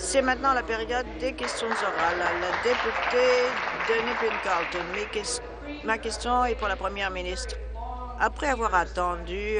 C'est maintenant la période des questions orales. La députée de Nepean-Carleton. Ma question est pour la première ministre. Après avoir attendu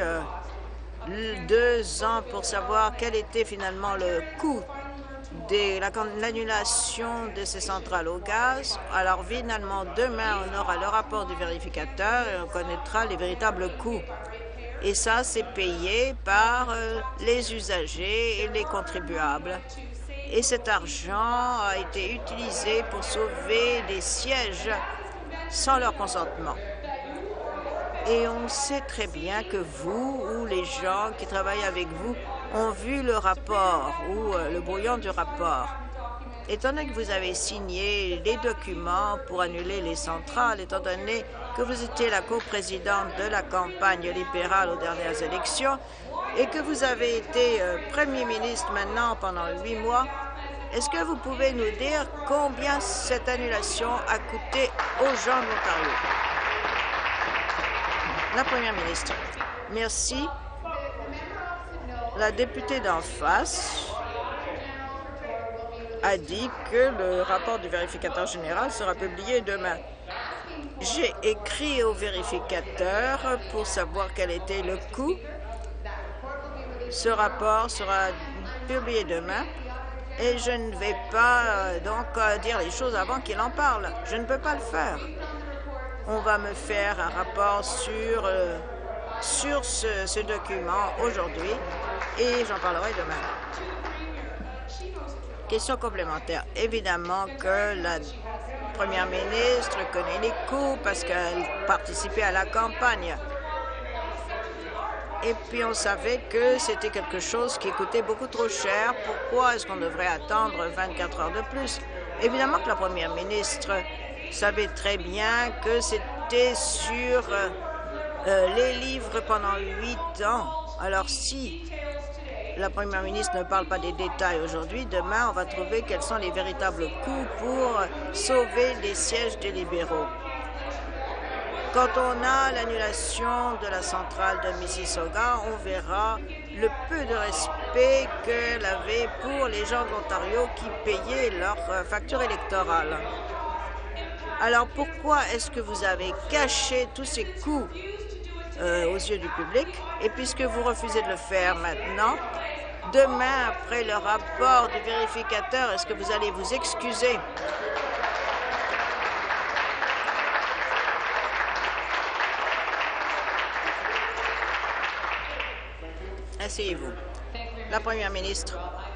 2 ans pour savoir quel était finalement le coût de l'annulation de ces centrales au gaz, alors finalement demain on aura le rapport du vérificateur et on connaîtra les véritables coûts. Et ça, c'est payé par les usagers et les contribuables. Et cet argent a été utilisé pour sauver des sièges sans leur consentement. Et on sait très bien que vous ou les gens qui travaillent avec vous ont vu le rapport ou le brouillon du rapport. Étant donné que vous avez signé les documents pour annuler les centrales, étant donné que vous étiez la coprésidente de la campagne libérale aux dernières élections et que vous avez été Premier ministre maintenant pendant 8 mois, est-ce que vous pouvez nous dire combien cette annulation a coûté aux gens de l'Ontario? La Première ministre. Merci. La députée d'en face a dit que le rapport du vérificateur général sera publié demain. J'ai écrit au vérificateur pour savoir quel était le coût. Ce rapport sera publié demain et je ne vais pas dire les choses avant qu'il en parle. Je ne peux pas le faire. On va me faire un rapport sur ce document aujourd'hui et j'en parlerai demain. Question complémentaire. Évidemment que la Première ministre connaît les coûts parce qu'elle participait à la campagne. Et puis on savait que c'était quelque chose qui coûtait beaucoup trop cher. Pourquoi est-ce qu'on devrait attendre 24 heures de plus? Évidemment que la Première ministre savait très bien que c'était sur les livres pendant 8 ans. Alors si la Première ministre ne parle pas des détails aujourd'hui, demain on va trouver quels sont les véritables coûts pour sauver les sièges des libéraux. Quand on a l'annulation de la centrale de Mississauga, on verra le peu de respect qu'elle avait pour les gens de l'Ontario qui payaient leur facture électorale. Alors pourquoi est-ce que vous avez caché tous ces coûts aux yeux du public? Et puisque vous refusez de le faire maintenant, demain, après le rapport du vérificateur, est-ce que vous allez vous excuser? Asseyez-vous. La Première ministre.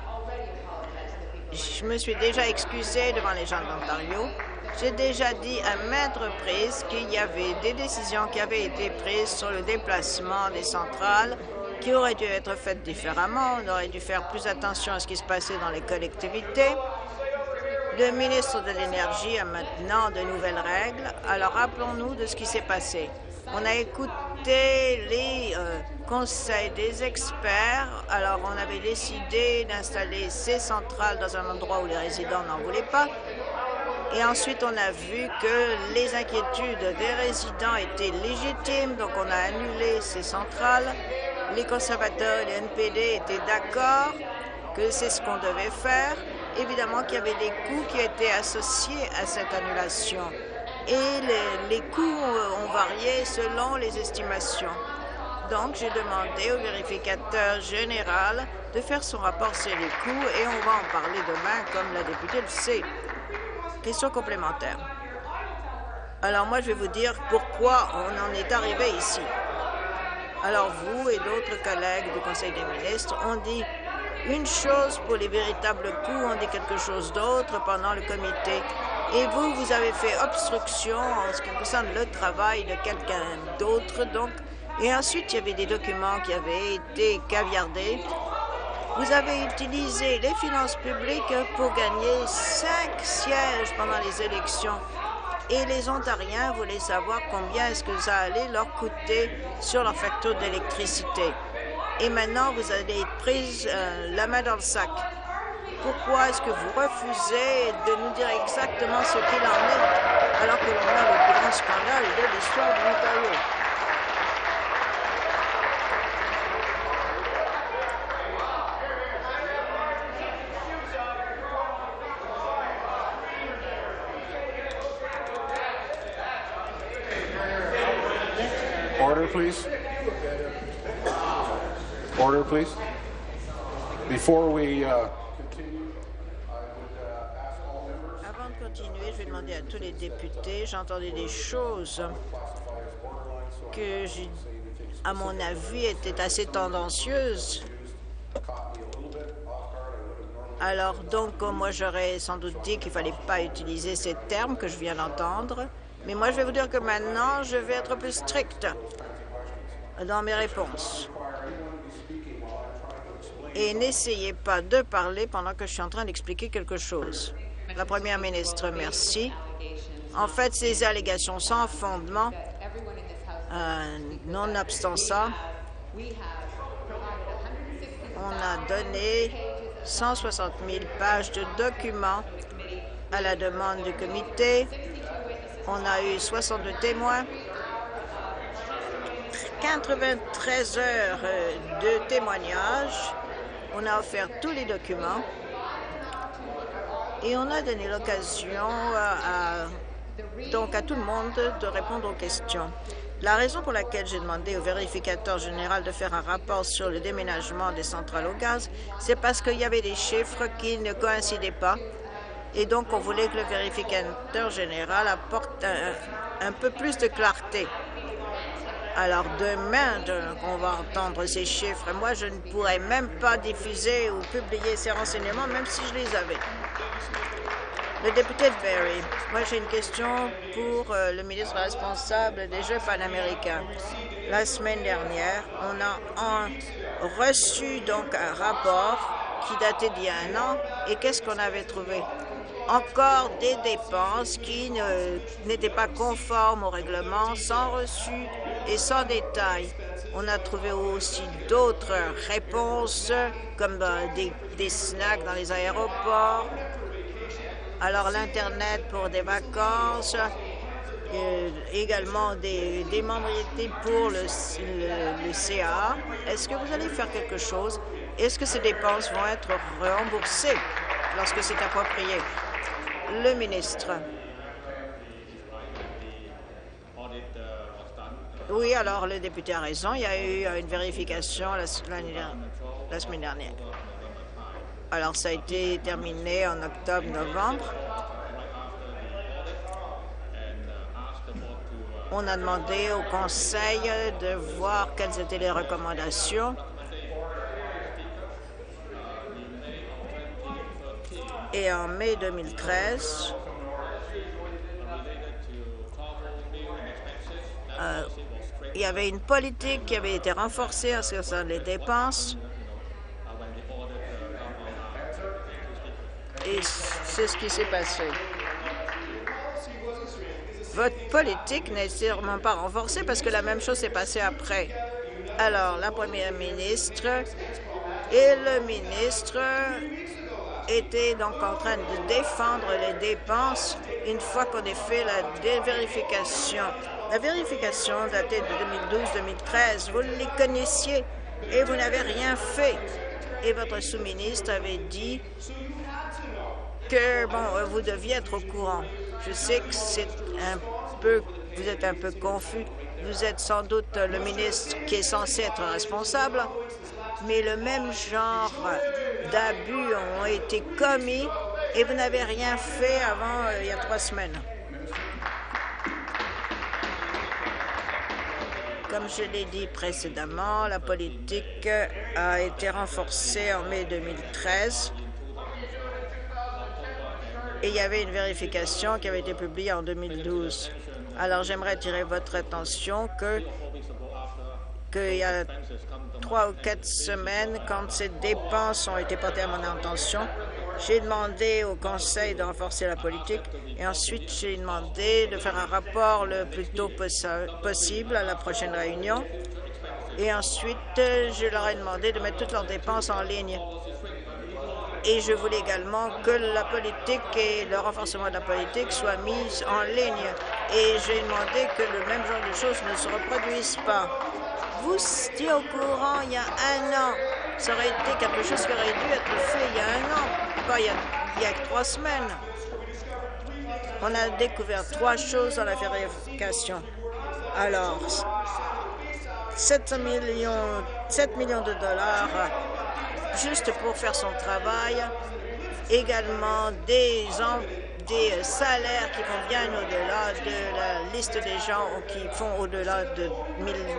Je me suis déjà excusée devant les gens de l'Ontario. J'ai déjà dit à maintes reprises qu'il y avait des décisions qui avaient été prises sur le déplacement des centrales qui auraient dû être faites différemment. On aurait dû faire plus attention à ce qui se passait dans les collectivités. Le ministre de l'Énergie a maintenant de nouvelles règles. Alors rappelons-nous de ce qui s'est passé. On a écouté les conseils des experts. Alors on avait décidé d'installer ces centrales dans un endroit où les résidents n'en voulaient pas. Et ensuite, on a vu que les inquiétudes des résidents étaient légitimes, donc on a annulé ces centrales. Les conservateurs et les NPD étaient d'accord que c'est ce qu'on devait faire. Évidemment qu'il y avait des coûts qui étaient associés à cette annulation. Et les coûts ont varié selon les estimations. Donc, j'ai demandé au vérificateur général de faire son rapport sur les coûts et on va en parler demain, comme la députée le sait. Question complémentaire. Alors moi, je vais vous dire pourquoi on en est arrivé ici. Alors vous et d'autres collègues du Conseil des ministres ont dit une chose pour les véritables coûts, on dit quelque chose d'autre pendant le comité. Et vous, vous avez fait obstruction en ce qui concerne le travail de quelqu'un d'autre. Donc, et ensuite, il y avait des documents qui avaient été caviardés. Vous avez utilisé les finances publiques pour gagner 5 sièges pendant les élections. Et les Ontariens voulaient savoir combien est-ce que ça allait leur coûter sur leur facture d'électricité. Et maintenant, vous allez être prise la main dans le sac. Pourquoi est-ce que vous refusez de nous dire exactement ce qu'il en est, alors que l'on a le plus grand scandale de l'histoire de l'Ontario? Order, please. Order, please. Before we continue, Avant de continuer, je vais demander à tous les députés, j'ai entendu des choses que, à mon avis, étaient assez tendancieuses. Alors, donc, moi, j'aurais sans doute dit qu'il ne fallait pas utiliser ces termes que je viens d'entendre. Mais moi, je vais vous dire que maintenant, je vais être plus strict dans mes réponses. Et n'essayez pas de parler pendant que je suis en train d'expliquer quelque chose. La Première ministre, merci. En fait, ces allégations sans fondement, nonobstant ça, on a donné 160 000 pages de documents à la demande du comité. On a eu 62 témoins, 93 heures de témoignages. On a offert tous les documents et on a donné l'occasion donc à tout le monde de répondre aux questions. La raison pour laquelle j'ai demandé au vérificateur général de faire un rapport sur le déménagement des centrales au gaz, c'est parce qu'il y avait des chiffres qui ne coïncidaient pas. Et donc, on voulait que le vérificateur général apporte un peu plus de clarté. Alors, demain, on va entendre ces chiffres. Moi, je ne pourrais même pas diffuser ou publier ces renseignements, même si je les avais. Le député de Barrie, moi j'ai une question pour le ministre responsable des Jeux panaméricains. La semaine dernière, on a reçu donc un rapport qui datait d'il y a un an. Et qu'est-ce qu'on avait trouvé? Encore des dépenses qui n'étaient pas conformes au règlement, sans reçu et sans détail. On a trouvé aussi d'autres réponses, comme des snacks dans les aéroports. Alors, l'Internet pour des vacances, également des membriétés pour le CA. Est-ce que vous allez faire quelque chose? Est-ce que ces dépenses vont être remboursées lorsque c'est approprié? Le ministre. Oui, alors le député a raison. Il y a eu une vérification la semaine dernière. Alors, ça a été terminé en octobre-novembre. On a demandé au Conseil de voir quelles étaient les recommandations. Et en mai 2013, il y avait une politique qui avait été renforcée en ce qui concerne les dépenses. Et c'est ce qui s'est passé. Votre politique n'est sûrement pas renforcée parce que la même chose s'est passée après. Alors, la Première ministre et le ministre étaient donc en train de défendre les dépenses une fois qu'on ait fait la vérification. La vérification datait de 2012-2013. Vous les connaissiez et vous n'avez rien fait. Et votre sous-ministre avait dit que, bon, vous deviez être au courant. Je sais que vous êtes un peu confus. Vous êtes sans doute le ministre qui est censé être responsable, mais le même genre d'abus ont été commis et vous n'avez rien fait avant il y a 3 semaines. Comme je l'ai dit précédemment, la politique a été renforcée en mai 2013. Et il y avait une vérification qui avait été publiée en 2012. Alors, j'aimerais attirer votre attention qu'il y a 3 ou 4 semaines, quand ces dépenses ont été portées à mon attention, j'ai demandé au Conseil de renforcer la politique et ensuite j'ai demandé de faire un rapport le plus tôt possible à la prochaine réunion. Et ensuite, je leur ai demandé de mettre toutes leurs dépenses en ligne. Et je voulais également que la politique et le renforcement de la politique soient mis en ligne. Et j'ai demandé que le même genre de choses ne se reproduisent pas. Vous étiez au courant il y a un an. Ça aurait été quelque chose qui aurait dû être fait il y a un an, pas il y a 3 semaines. On a découvert 3 choses dans la vérification. Alors, 7 millions de dollars juste pour faire son travail. Également des salaires qui vont bien au-delà de la liste des gens qui font au-delà de 1 000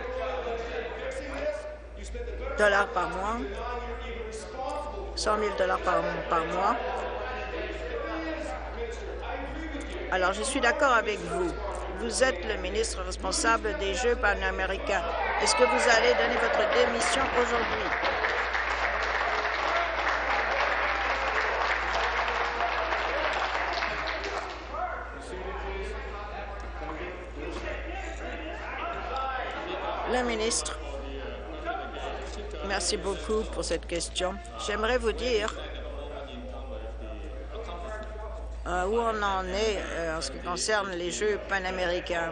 dollars par mois, 100 000 dollars par mois. Alors, je suis d'accord avec vous. Vous êtes le ministre responsable des Jeux panaméricains. Est-ce que vous allez donner votre démission aujourd'hui? Le ministre. Merci beaucoup pour cette question. J'aimerais vous dire où on en est en ce qui concerne les Jeux panaméricains.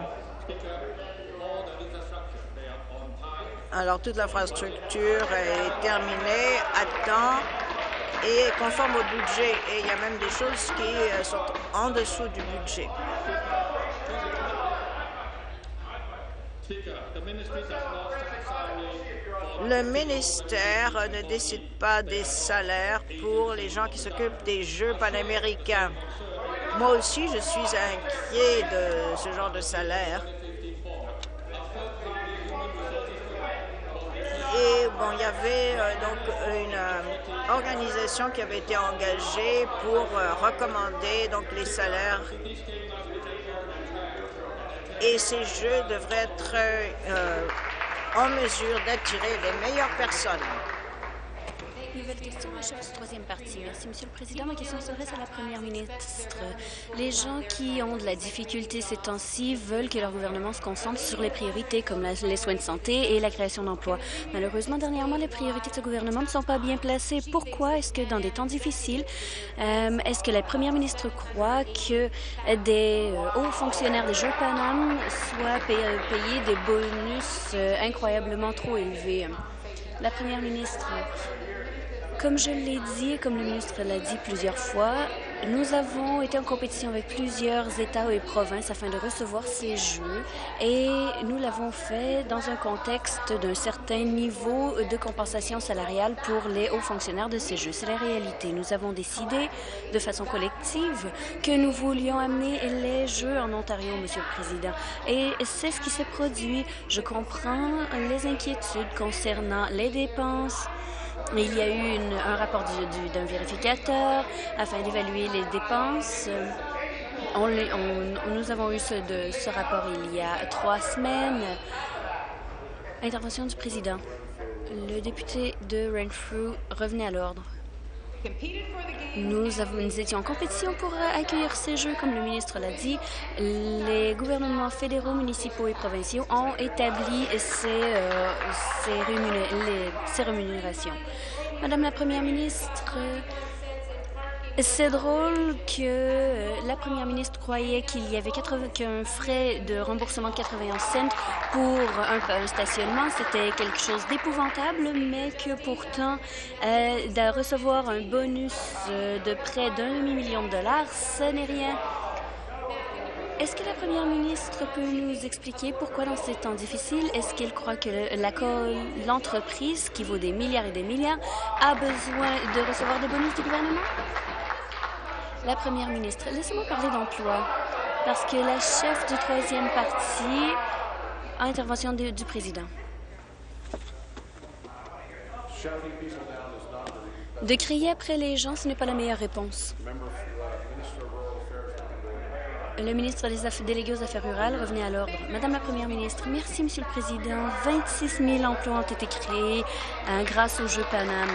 Alors, toute l'infrastructure est terminée à temps et est conforme au budget. Et il y a même des choses qui sont en dessous du budget. Le ministère ne décide pas des salaires pour les gens qui s'occupent des Jeux panaméricains. Moi aussi, je suis inquiet de ce genre de salaire. Et bon, il y avait donc une organisation qui avait été engagée pour recommander donc les salaires. Et ces jeux devraient être en mesure d'attirer les meilleures personnes. Nouvelle question, le chef du troisième parti. Merci, Monsieur le Président. Ma question s'adresse à la Première ministre. Les gens qui ont de la difficulté ces temps-ci veulent que leur gouvernement se concentre sur les priorités comme les soins de santé et la création d'emplois. Malheureusement, dernièrement, les priorités de ce gouvernement ne sont pas bien placées. Pourquoi est-ce que dans des temps difficiles, est-ce que la Première ministre croit que des hauts fonctionnaires des Jeux Paname soient payés des bonus incroyablement trop élevés? La Première ministre, comme je l'ai dit et comme le ministre l'a dit plusieurs fois, nous avons été en compétition avec plusieurs États et provinces afin de recevoir ces Jeux et nous l'avons fait dans un contexte d'un certain niveau de compensation salariale pour les hauts fonctionnaires de ces Jeux. C'est la réalité. Nous avons décidé de façon collective que nous voulions amener les Jeux en Ontario, Monsieur le Président. Et c'est ce qui s'est produit. Je comprends les inquiétudes concernant les dépenses. Il y a eu un rapport d'un vérificateur afin d'évaluer les dépenses. Nous avons eu ce rapport il y a 3 semaines. Intervention du président. Le député de Renfrew revenait à l'ordre. Nous étions en compétition pour accueillir ces Jeux, comme le ministre l'a dit. Les gouvernements fédéraux, municipaux et provinciaux ont établi ces rémunérations. Madame la Première ministre, c'est drôle que la Première ministre croyait qu'il y avait qu'un frais de remboursement de 91 cents pour un stationnement. C'était quelque chose d'épouvantable, mais que pourtant, de recevoir un bonus de près d'1 demi-million de dollars, ce n'est rien. Est-ce que la Première ministre peut nous expliquer pourquoi dans ces temps difficiles, est-ce qu'elle croit que l'entreprise, qui vaut des milliards et des milliards, a besoin de recevoir des bonus du gouvernement? La Première ministre, laissez-moi parler d'emploi, parce que la chef du troisième parti a intervention du président. De crier après les gens, ce n'est pas la meilleure réponse. Le ministre des Délégués aux Affaires rurales revenait à l'ordre. Madame la Première ministre, merci, Monsieur le Président. 26 000 emplois ont été créés grâce aux Jeux Paname.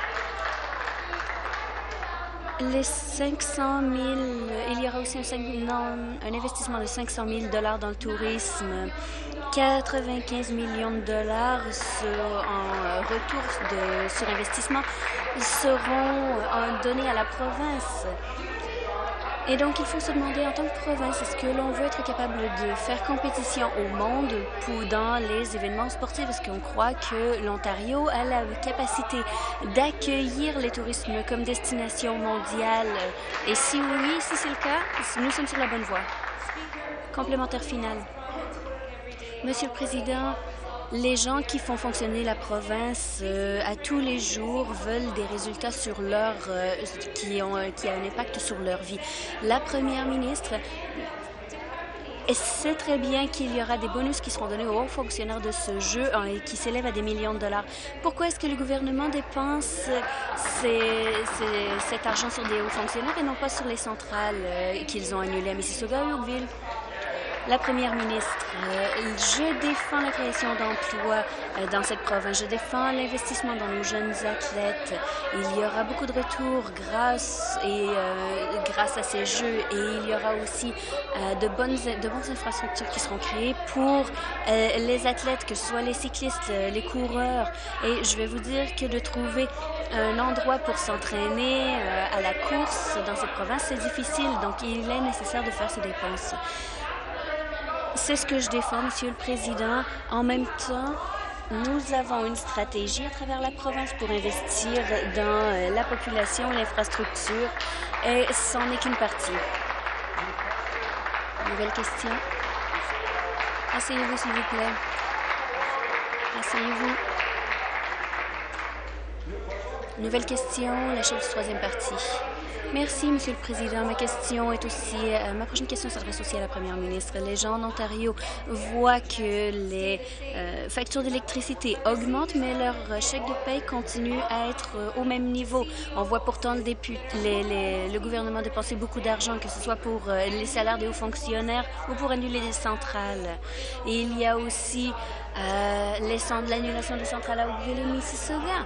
Les 500 000, il y aura aussi un investissement de 500 000 $ dans le tourisme. 95 millions de dollars en retour sur investissement seront donnés à la province. Et donc, il faut se demander en tant que province, est-ce que l'on veut être capable de faire compétition au monde dans les événements sportifs? Est-ce qu'on croit que l'Ontario a la capacité d'accueillir les tourismes comme destination mondiale? Et si oui, si c'est le cas, nous sommes sur la bonne voie. Complémentaire final. Monsieur le Président, Les gens qui font fonctionner la province à tous les jours veulent des résultats sur qui a un impact sur leur vie. La première ministre sait très bien qu'il y aura des bonus qui seront donnés aux hauts fonctionnaires de ce jeu et qui s'élèvent à des millions de dollars. Pourquoi est-ce que le gouvernement dépense cet argent sur des hauts fonctionnaires et non pas sur les centrales qu'ils ont annulées à Mississauga et Oakville? La première ministre, je défends la création d'emplois dans cette province. Je défends l'investissement dans nos jeunes athlètes. Il y aura beaucoup de retours grâce à ces jeux et il y aura aussi de bonnes infrastructures qui seront créées pour les athlètes, que ce soit les cyclistes, les coureurs. Et je vais vous dire que de trouver un endroit pour s'entraîner à la course dans cette province, c'est difficile. Donc, il est nécessaire de faire ces dépenses. C'est ce que je défends, Monsieur le Président. En même temps, nous avons une stratégie à travers la province pour investir dans la population et l'infrastructure, et ce n'est qu'une partie. Nouvelle question. Asseyez-vous, s'il vous plaît. Asseyez-vous. Nouvelle question, la chef du troisième parti. Merci, Monsieur le Président. Ma prochaine question s'adresse aussi à la Première ministre. Les gens en Ontario voient que les factures d'électricité augmentent, mais leur chèque de paie continue à être au même niveau. On voit pourtant le gouvernement dépenser beaucoup d'argent, que ce soit pour les salaires des hauts fonctionnaires ou pour annuler des centrales. Et il y a aussi l'annulation des centrales à Oakville et Mississauga.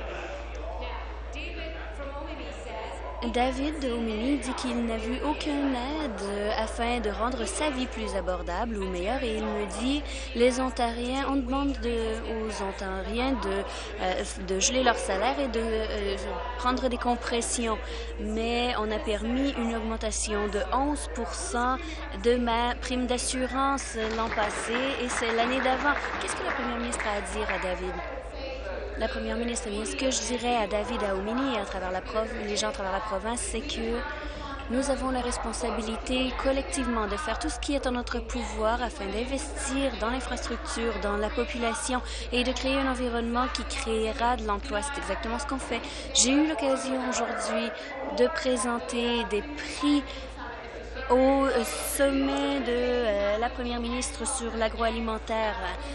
David de Omini dit qu'il n'a vu aucune aide afin de rendre sa vie plus abordable ou meilleure, et il me dit on demande aux Ontariens de geler leur salaire et de prendre des compressions. Mais on a permis une augmentation de 11 % de ma prime d'assurance l'an passé et c'est l'année d'avant. Qu'est-ce que la première ministre a à dire à David? La première ministre, ce que je dirais à David à Omini et à travers les gens à travers la province, c'est que nous avons la responsabilité collectivement de faire tout ce qui est en notre pouvoir afin d'investir dans l'infrastructure, dans la population et de créer un environnement qui créera de l'emploi. C'est exactement ce qu'on fait. J'ai eu l'occasion aujourd'hui de présenter des prix au sommet de la première ministre sur l'agroalimentaire.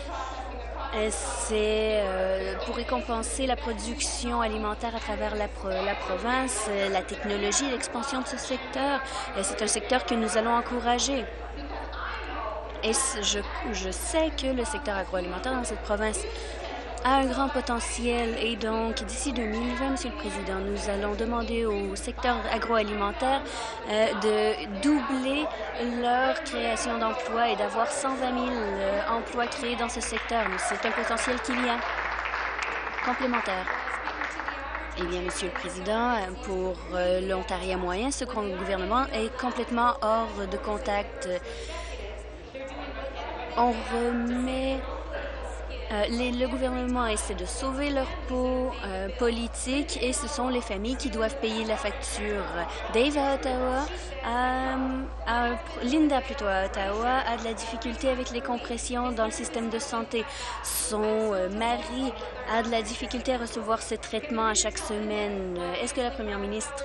C'est pour récompenser la production alimentaire à travers la province, la technologie, l'expansion de ce secteur. C'est un secteur que nous allons encourager. Et je sais que le secteur agroalimentaire dans cette province a un grand potentiel et donc d'ici 2020, Monsieur le Président, nous allons demander au secteur agroalimentaire de doubler leur création d'emplois et d'avoir 120 000 emplois créés dans ce secteur. C'est un potentiel qu'il y a. Complémentaire. Eh bien, Monsieur le Président, pour l'Ontarien moyen, ce gouvernement est complètement hors de contact. On remet... le gouvernement essaie de sauver leur peau politique et ce sont les familles qui doivent payer la facture. Dave à Ottawa, Linda plutôt à Ottawa, a de la difficulté avec les compressions dans le système de santé. Son mari a de la difficulté à recevoir ses traitements à chaque semaine. Est-ce que la première ministre...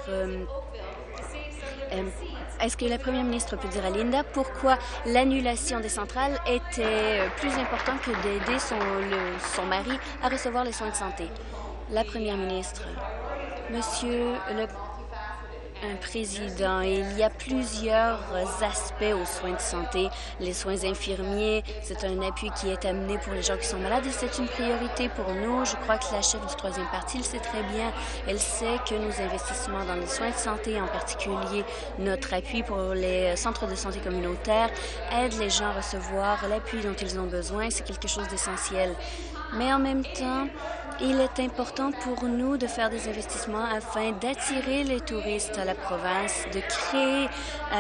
Est-ce que la première ministre peut dire à Linda pourquoi l'annulation des centrales était plus importante que d'aider son mari à recevoir les soins de santé? La première ministre. Monsieur le Président, il y a plusieurs aspects aux soins de santé. Les soins infirmiers, c'est un appui qui est amené pour les gens qui sont malades et c'est une priorité pour nous. Je crois que la chef du troisième parti le sait très bien. Elle sait que nos investissements dans les soins de santé, en particulier notre appui pour les centres de santé communautaires, aident les gens à recevoir l'appui dont ils ont besoin. C'est quelque chose d'essentiel. Mais en même temps, Il est important pour nous de faire des investissements afin d'attirer les touristes à la province, de créer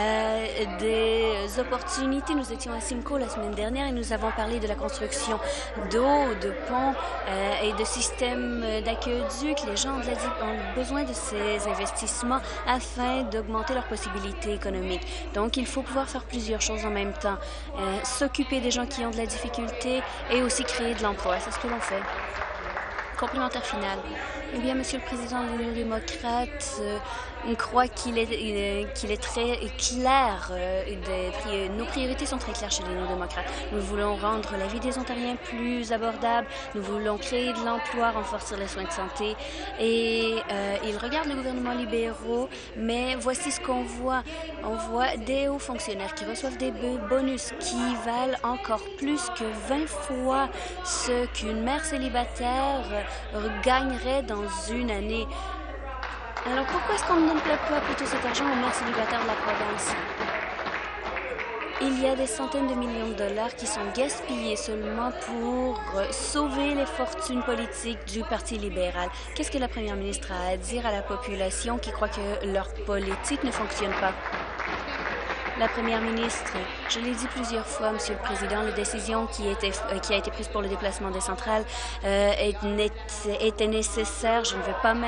des opportunités. Nous étions à Simcoe la semaine dernière et nous avons parlé de la construction d'eau, de ponts et de systèmes d'aqueduc. Les gens ont besoin de ces investissements afin d'augmenter leurs possibilités économiques. Donc, il faut pouvoir faire plusieurs choses en même temps. S'occuper des gens qui ont de la difficulté et aussi créer de l'emploi. C'est ce que l'on fait. Complémentaire final. Eh bien, Monsieur le Président, les démocrates croient qu'il est très clair. Nos priorités sont très claires chez les néo-démocrates. Nous voulons rendre la vie des Ontariens plus abordable. Nous voulons créer de l'emploi, renforcer les soins de santé. Et ils regardent le gouvernement libéraux, mais voici ce qu'on voit. On voit des hauts fonctionnaires qui reçoivent des bonus qui valent encore plus que 20 fois ce qu'une mère célibataire gagnerait dans une année. Alors pourquoi est-ce qu'on ne donne pas plutôt cet argent aux mères célibataires de la province? Il y a des centaines de millions de dollars qui sont gaspillés seulement pour sauver les fortunes politiques du Parti libéral. Qu'est-ce que la première ministre a à dire à la population qui croit que leur politique ne fonctionne pas? La première ministre, je l'ai dit plusieurs fois, Monsieur le Président, la décision qui a été prise pour le déplacement des centrales était nécessaire. Je ne veux pas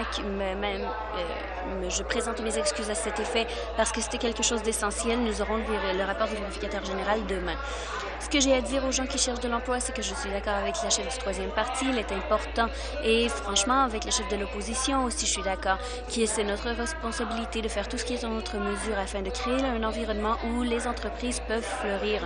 je présente mes excuses à cet effet parce que c'était quelque chose d'essentiel. Nous aurons le rapport du vérificateur général demain. Ce que j'ai à dire aux gens qui cherchent de l'emploi, c'est que je suis d'accord avec la chef du troisième parti. Il est important. Et franchement, avec le chef de l'opposition aussi, je suis d'accord. C'est notre responsabilité de faire tout ce qui est en notre mesure afin de créer un environnement où les entreprises peuvent fleurir.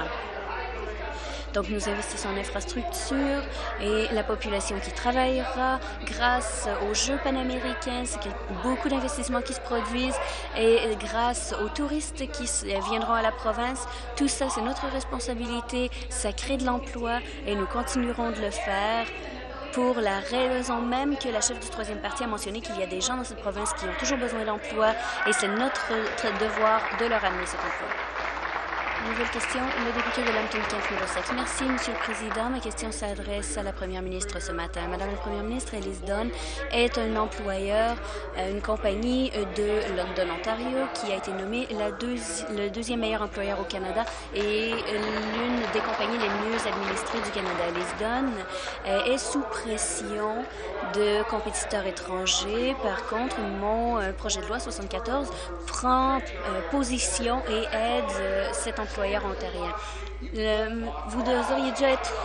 Donc, nous investissons en infrastructure et la population qui travaillera grâce aux Jeux panaméricains, c'est beaucoup d'investissements qui se produisent et grâce aux touristes qui viendront à la province. Tout ça, c'est notre responsabilité. Ça crée de l'emploi et nous continuerons de le faire pour la raison même que la chef du troisième parti a mentionné qu'il y a des gens dans cette province qui ont toujours besoin d'emploi et c'est notre devoir de leur amener cet emploi. Nouvelle question, le député de Lambton-Kent-Middlesex. Merci, Monsieur le Président. Ma question s'adresse à la première ministre ce matin. Madame la première ministre, Ellis Dunn est un employeur, une compagnie de London, Ontario, qui a été nommée le deuxième meilleur employeur au Canada et l'une des compagnies les mieux administrées du Canada. Ellis Dunn est sous pression de compétiteurs étrangers. Par contre, mon projet de loi 74 prend position et aide cet employeur ontarien. Vous auriez dû être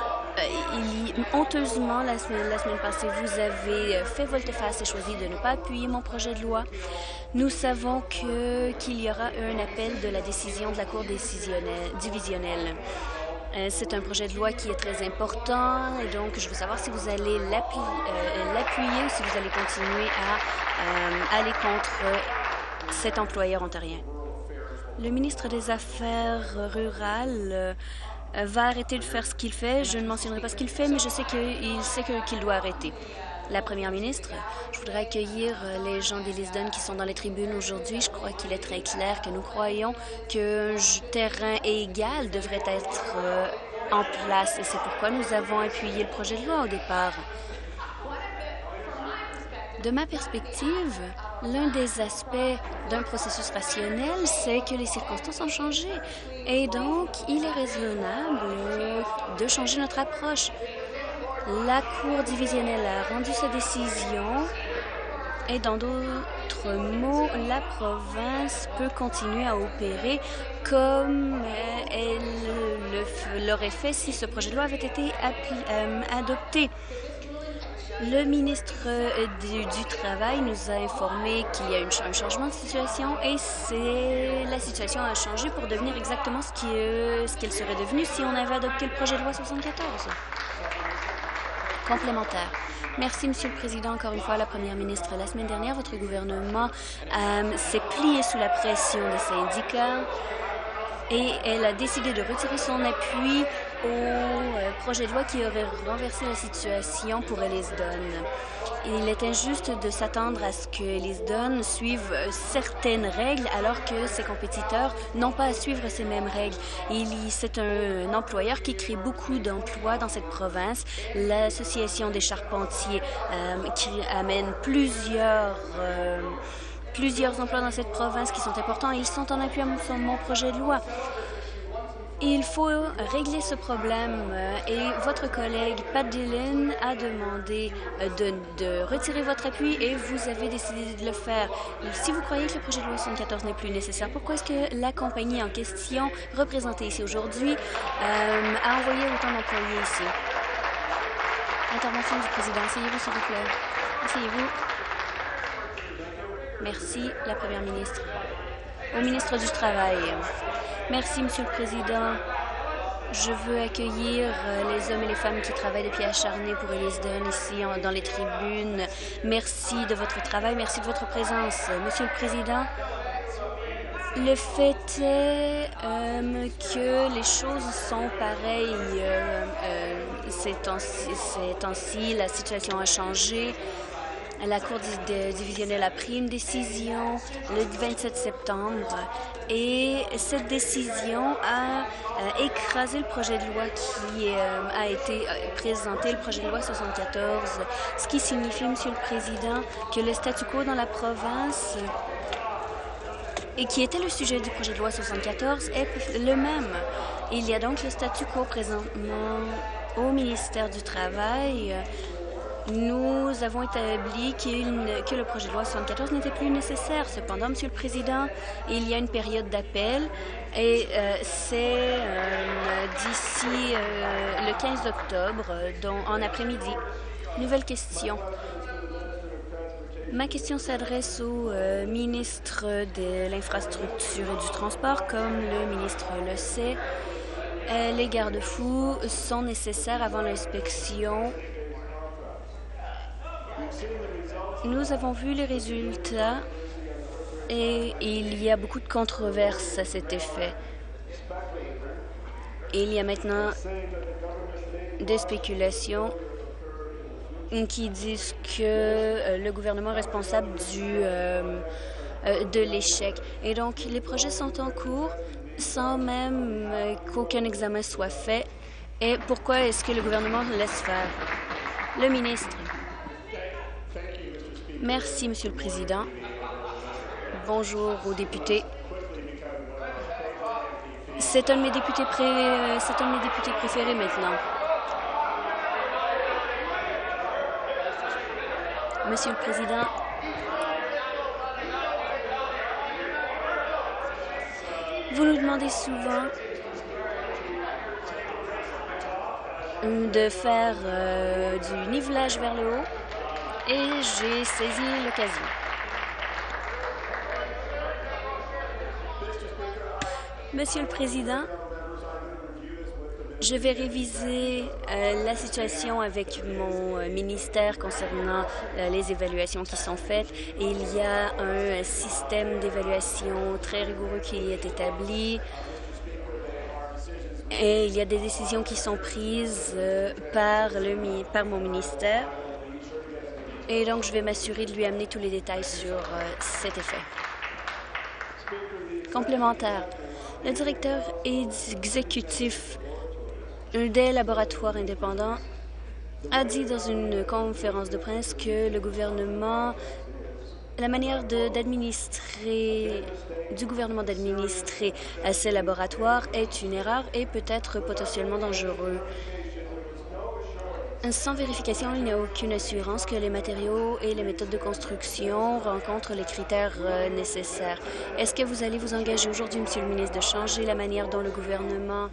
honteusement la semaine passée, vous avez fait volte-face et choisi de ne pas appuyer mon projet de loi. Nous savons qu'il y aura un appel de la décision de la Cour divisionnelle. C'est un projet de loi qui est très important et donc je veux savoir si vous allez l'appuyer ou si vous allez continuer à aller contre cet employeur ontarien. Le ministre des Affaires rurales va arrêter de faire ce qu'il fait. Je ne mentionnerai pas ce qu'il fait, mais je sais qu'il sait qu'il doit arrêter. La première ministre, je voudrais accueillir les gens d'Ellis Dunn qui sont dans les tribunes aujourd'hui. Je crois qu'il est très clair que nous croyons qu'un terrain égal devrait être en place et c'est pourquoi nous avons appuyé le projet de loi au départ. De ma perspective, l'un des aspects d'un processus rationnel, c'est que les circonstances ont changé. Et donc, il est raisonnable de changer notre approche. La Cour divisionnelle a rendu sa décision et dans d'autres mots, la province peut continuer à opérer comme elle l'aurait fait si ce projet de loi avait été adopté. Le ministre du Travail nous a informé qu'il y a un changement de situation et la situation a changé pour devenir exactement ce qu'elle serait devenue si on avait adopté le projet de loi 74. Complémentaire. Merci, Monsieur le Président. Encore une fois, la première ministre. La semaine dernière, votre gouvernement s'est plié sous la pression des syndicats et elle a décidé de retirer son appui au projet de loi qui aurait renversé la situation pour Ellis Dunn. Il est injuste de s'attendre à ce que Lisdon suive certaines règles alors que ses compétiteurs n'ont pas à suivre ces mêmes règles. C'est un employeur qui crée beaucoup d'emplois dans cette province. L'Association des charpentiers qui amène plusieurs emplois dans cette province qui sont importants. Ils sont en appui à mon projet de loi. Il faut régler ce problème et votre collègue Pat Dillon a demandé de retirer votre appui et vous avez décidé de le faire. Si vous croyez que le projet de loi 74 n'est plus nécessaire, pourquoi est-ce que la compagnie en question, représentée ici aujourd'hui, a envoyé autant d'employés ici? Intervention du président. Asseyez-vous, s'il vous plaît. Asseyez-vous. Merci, la première ministre. Au ministre du Travail. Merci, Monsieur le Président. Je veux accueillir les hommes et les femmes qui travaillent depuis acharnés pour Ellisden ici dans les tribunes. Merci de votre travail, merci de votre présence. Monsieur le Président, le fait est que les choses sont pareilles. Ces temps-ci, la situation a changé. La Cour divisionnelle a pris une décision le 27 septembre et cette décision a écrasé le projet de loi qui a été présenté, le projet de loi 74, ce qui signifie, Monsieur le Président, que le statu quo dans la province et qui était le sujet du projet de loi 74 est le même. Il y a donc le statu quo présentement au ministère du Travail. Nous avons établi que le projet de loi 74 n'était plus nécessaire. Cependant, Monsieur le Président, il y a une période d'appel et c'est d'ici le 15 octobre, en après-midi. Nouvelle question. Ma question s'adresse au ministre de l'Infrastructure et du Transport. Comme le ministre le sait, les garde-fous sont nécessaires avant l'inspection. Nous avons vu les résultats et il y a beaucoup de controverses à cet effet. Il y a maintenant des spéculations qui disent que le gouvernement est responsable de l'échec. Et donc, les projets sont en cours sans même qu'aucun examen soit fait. Et pourquoi est-ce que le gouvernement laisse faire? Le ministre. Merci, Monsieur le Président. Bonjour aux députés. C'est un de mes députés préférés maintenant. Monsieur le Président, vous nous demandez souvent de faire du nivelage vers le haut. Et j'ai saisi l'occasion. Monsieur le Président, je vais réviser la situation avec mon ministère concernant les évaluations qui sont faites. Et il y a un système d'évaluation très rigoureux qui est établi. Et il y a des décisions qui sont prises par mon ministère. Et donc, je vais m'assurer de lui amener tous les détails sur cet effet. Complémentaire. Le directeur exécutif des laboratoires indépendants a dit dans une conférence de presse que le gouvernement, la manière du gouvernement d'administrer ces laboratoires est une erreur et peut être potentiellement dangereux. Sans vérification, il n'y a aucune assurance que les matériaux et les méthodes de construction rencontrent les critères nécessaires. Est-ce que vous allez vous engager aujourd'hui, Monsieur le ministre, de changer la manière dont le gouvernement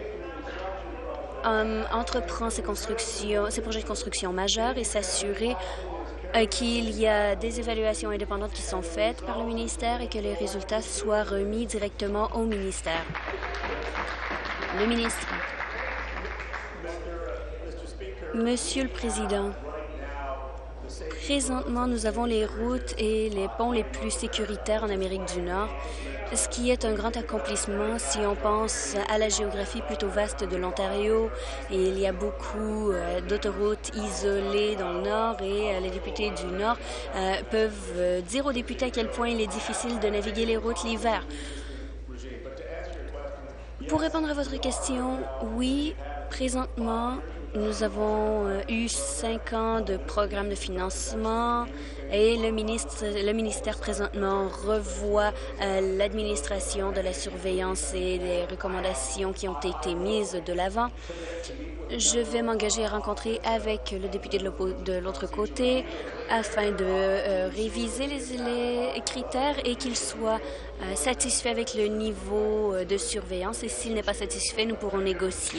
entreprend ces projets de construction majeurs et s'assurer qu'il y a des évaluations indépendantes qui sont faites par le ministère et que les résultats soient remis directement au ministère? Le ministre. Monsieur le Président, Présentement, nous avons les routes et les ponts les plus sécuritaires en Amérique du Nord, ce qui est un grand accomplissement si on pense à la géographie plutôt vaste de l'Ontario. Et il y a beaucoup d'autoroutes isolées dans le Nord et les députés du Nord peuvent dire aux députés à quel point il est difficile de naviguer les routes l'hiver. Pour répondre à votre question, oui, présentement, nous avons eu 5 ans de programme de financement et le ministère présentement revoit l'administration de la surveillance et les recommandations qui ont été mises de l'avant. Je vais m'engager à rencontrer avec le député de l'autre côté afin de réviser les critères et qu'il soit satisfait avec le niveau de surveillance. Et s'il n'est pas satisfait, nous pourrons négocier.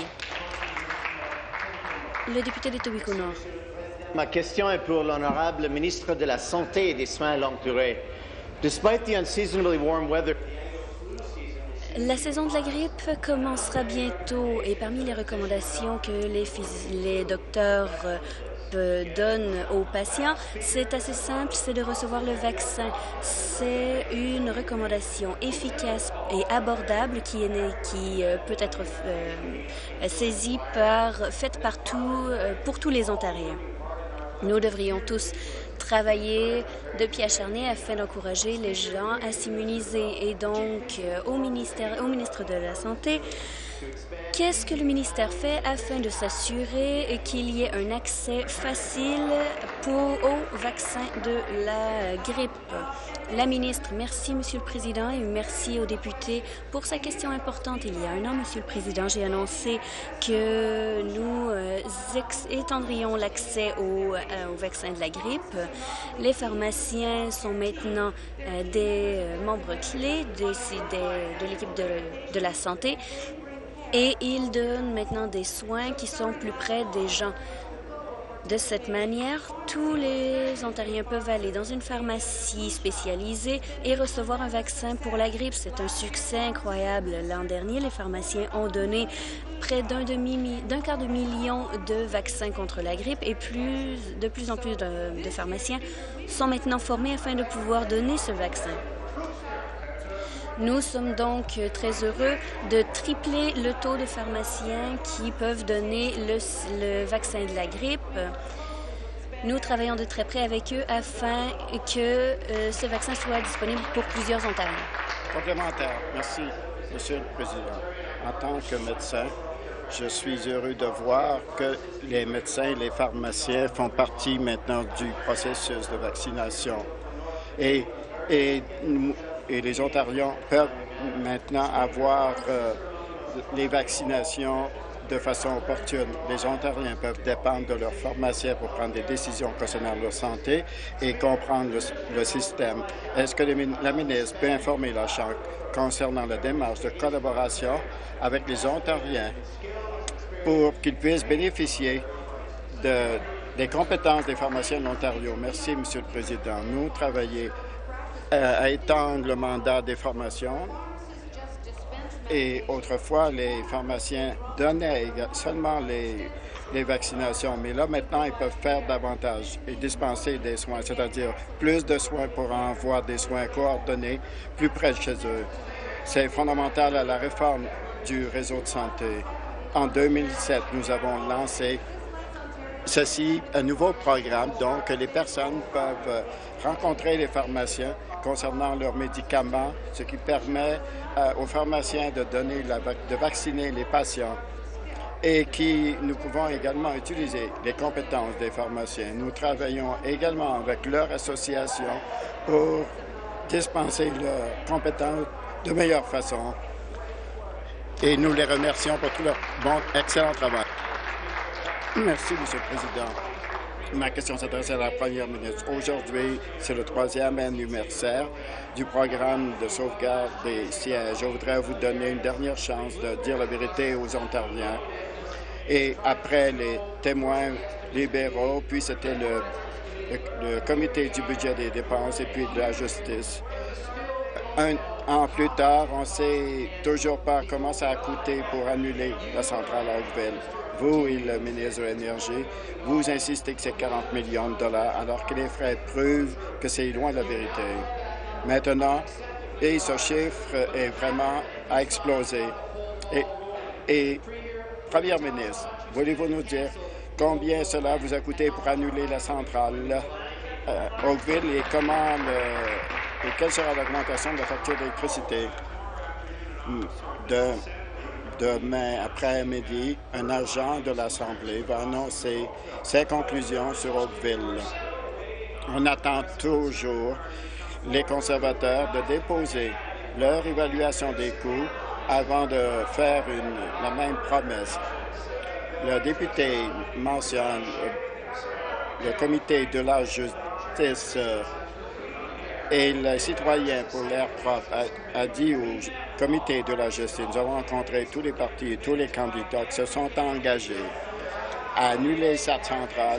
Le député d'Etobicoke Nord. Ma question est pour l'honorable ministre de la Santé et des Soins à longue durée. Despite the unseasonably warm weather, la saison de la grippe commencera bientôt et parmi les recommandations que les docteurs donnent aux patients, c'est assez simple, c'est de recevoir le vaccin. C'est une recommandation efficace et abordable qui peut être saisie faite pour tous les Ontariens. Nous devrions tous travailler de pied acharné afin d'encourager les gens à s'immuniser. Et donc, au ministre de la Santé, qu'est-ce que le ministère fait afin de s'assurer qu'il y ait un accès facile au vaccin de la grippe? La ministre, merci, Monsieur le Président, et merci aux députés pour sa question importante. Il y a 1 an, Monsieur le Président, j'ai annoncé que nous étendrions l'accès au vaccin de la grippe. Les pharmaciens sont maintenant des membres clés de l'équipe de la santé et ils donnent maintenant des soins qui sont plus près des gens. De cette manière, tous les Ontariens peuvent aller dans une pharmacie spécialisée et recevoir un vaccin pour la grippe. C'est un succès incroyable. L'an dernier, les pharmaciens ont donné près d'un quart de million de vaccins contre la grippe et de plus en plus de pharmaciens sont maintenant formés afin de pouvoir donner ce vaccin. Nous sommes donc très heureux de tripler le taux de pharmaciens qui peuvent donner le vaccin de la grippe. Nous travaillons de très près avec eux afin que ce vaccin soit disponible pour plusieurs Ontariens. Complémentaire. Merci, Monsieur le Président. En tant que médecin, je suis heureux de voir que les médecins et les pharmaciens font partie maintenant du processus de vaccination. Et les Ontariens peuvent maintenant avoir les vaccinations de façon opportune. Les Ontariens peuvent dépendre de leur pharmacien pour prendre des décisions concernant leur santé et comprendre le système. Est-ce que la ministre peut informer la Chambre concernant la démarche de collaboration avec les Ontariens pour qu'ils puissent bénéficier des compétences des pharmaciens de l'Ontario? Merci, Monsieur le Président. Nous travaillons à étendre le mandat des formations. Et autrefois, les pharmaciens donnaient seulement les vaccinations. Mais là, maintenant, ils peuvent faire davantage et dispenser des soins, c'est-à-dire plus de soins pour avoir des soins coordonnés plus près de chez eux. C'est fondamental à la réforme du réseau de santé. En 2007, nous avons lancé un nouveau programme, donc les personnes peuvent rencontrer les pharmaciens concernant leurs médicaments, ce qui permet aux pharmaciens de vacciner les patients et nous pouvons également utiliser les compétences des pharmaciens. Nous travaillons également avec leur association pour dispenser leurs compétences de meilleure façon et nous les remercions pour tout leur excellent travail. Merci, Monsieur le Président. Ma question s'adresse à la Première ministre. Aujourd'hui, c'est le 3e anniversaire du programme de sauvegarde des sièges. Je voudrais vous donner une dernière chance de dire la vérité aux Ontariens. Et après les témoins libéraux, puis c'était le comité du budget des dépenses et puis de la justice. Un an plus tard, on ne sait toujours pas comment ça a coûté pour annuler la centrale à Oakville. vous et le ministre de l'Énergie, vous insistez que c'est 40 millions de dollars, alors que les frais prouvent que c'est loin de la vérité. Maintenant, et ce chiffre est vraiment à exploser. Et Première ministre, voulez-vous nous dire combien cela vous a coûté pour annuler la centrale Oakville et et quelle sera l'augmentation de la facture d'électricité? Demain après-midi, un agent de l'Assemblée va annoncer ses conclusions sur Oakville. On attend toujours les conservateurs de déposer leur évaluation des coûts avant de faire la même promesse. Le député mentionne le comité de la justice et le citoyen pour l'air propre a dit au comité de la justice, nous avons rencontré tous les partis et tous les candidats qui se sont engagés à annuler cette centrale.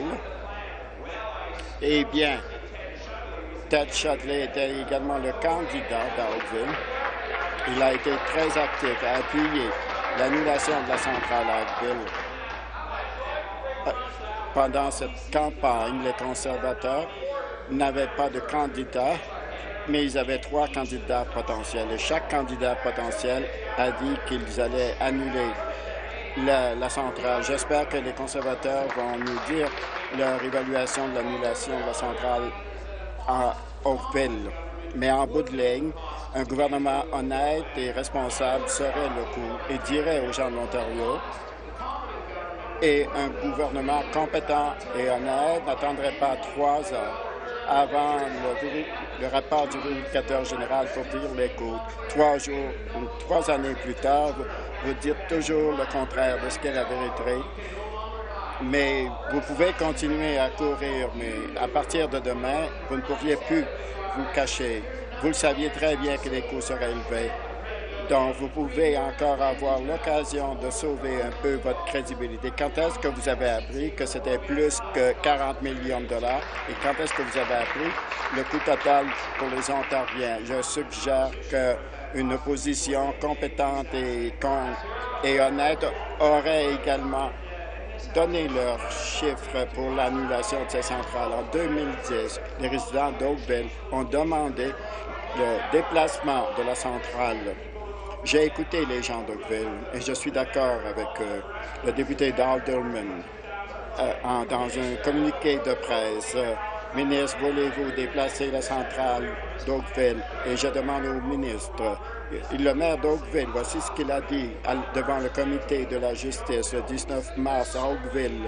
Eh bien, Ted Shadley était également le candidat d'Oakville. Il a été très actif à appuyer l'annulation de la centrale à Oakville. Pendant cette campagne, les conservateurs n'avaient pas de candidat, mais ils avaient 3 candidats potentiels. Et chaque candidat potentiel a dit qu'ils allaient annuler la centrale. J'espère que les conservateurs vont nous dire leur évaluation de l'annulation de la centrale à Oakville. Mais en bout de ligne, un gouvernement honnête et responsable saurait le coup et dirait aux gens de l'Ontario, et un gouvernement compétent et honnête n'attendrait pas 3 ans avant le rapport du vérificateur général pour dire les coûts. 3 années plus tard, vous dites toujours le contraire de ce qu'est la vérité. Mais vous pouvez continuer à courir, mais à partir de demain, vous ne pourriez plus vous cacher. Vous le saviez très bien que les coûts seraient élevés. Donc, vous pouvez encore avoir l'occasion de sauver un peu votre crédibilité. Quand est-ce que vous avez appris que c'était plus que 40 millions de dollars? Et quand est-ce que vous avez appris le coût total pour les Ontariens? Je suggère qu'une opposition compétente et honnête aurait également donné leurs chiffres pour l'annulation de ces centrales. En 2010, les résidents d'Oakville ont demandé le déplacement de la centrale. J'ai écouté les gens d'Oakville et je suis d'accord avec le député d'Alderman dans un communiqué de presse. Ministre, voulez-vous déplacer la centrale d'Oakville? Et je demande au ministre, le maire d'Oakville, voici ce qu'il a dit devant le comité de la justice le 19 mars à Oakville.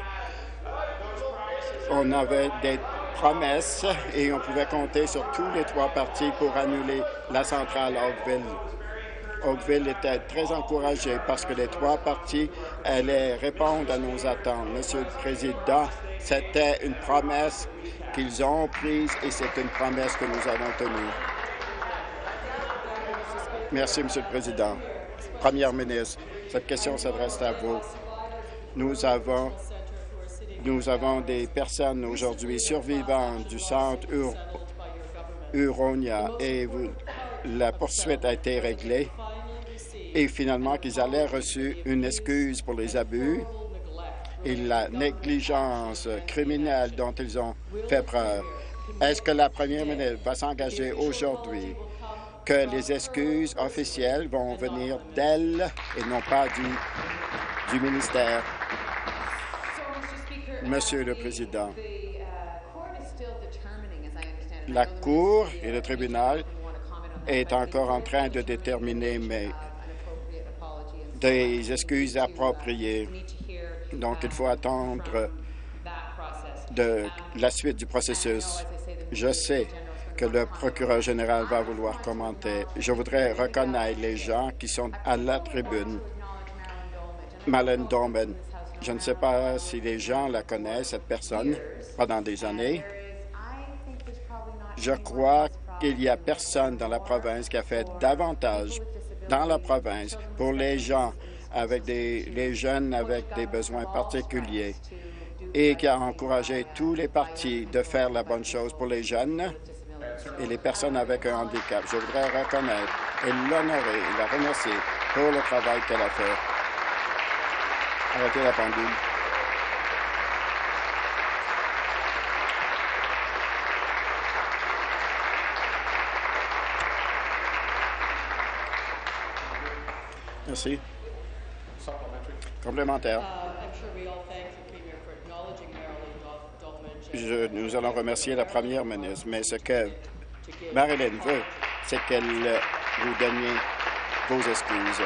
On avait des promesses et on pouvait compter sur tous les 3 partis pour annuler la centrale à Oakville. Oakville était très encouragé parce que les 3 partis allaient répondre à nos attentes. Monsieur le Président, c'était une promesse qu'ils ont prise et c'est une promesse que nous avons tenue. Merci, Monsieur le Président. Première ministre, cette question s'adresse à vous. Nous avons des personnes aujourd'hui survivantes du centre Huronia et la poursuite a été réglée et finalement qu'ils allaient reçu une excuse pour les abus et la négligence criminelle dont ils ont fait preuve. Est-ce que la première ministre va s'engager aujourd'hui que les excuses officielles vont venir d'elle et non pas du ministère? Monsieur le Président, la Cour et le tribunal est encore en train de déterminer des excuses appropriées. Donc, il faut attendre de la suite du processus. Je sais que le procureur général va vouloir commenter. Je voudrais reconnaître les gens qui sont à la tribune. Malin Dolman. Je ne sais pas si les gens la connaissent, cette personne, pendant des années. Je crois qu'il n'y a personne dans la province qui a fait davantage dans la province pour les gens les jeunes avec des besoins particuliers et qui a encouragé tous les partis de faire la bonne chose pour les jeunes et les personnes avec un handicap. Je voudrais reconnaître et l'honorer et la remercier pour le travail qu'elle a fait. Arrêtez la pendule. Merci. Complémentaire. Nous allons remercier la première ministre, mais ce que Marilyn veut, c'est qu'elle vous donne vos excuses.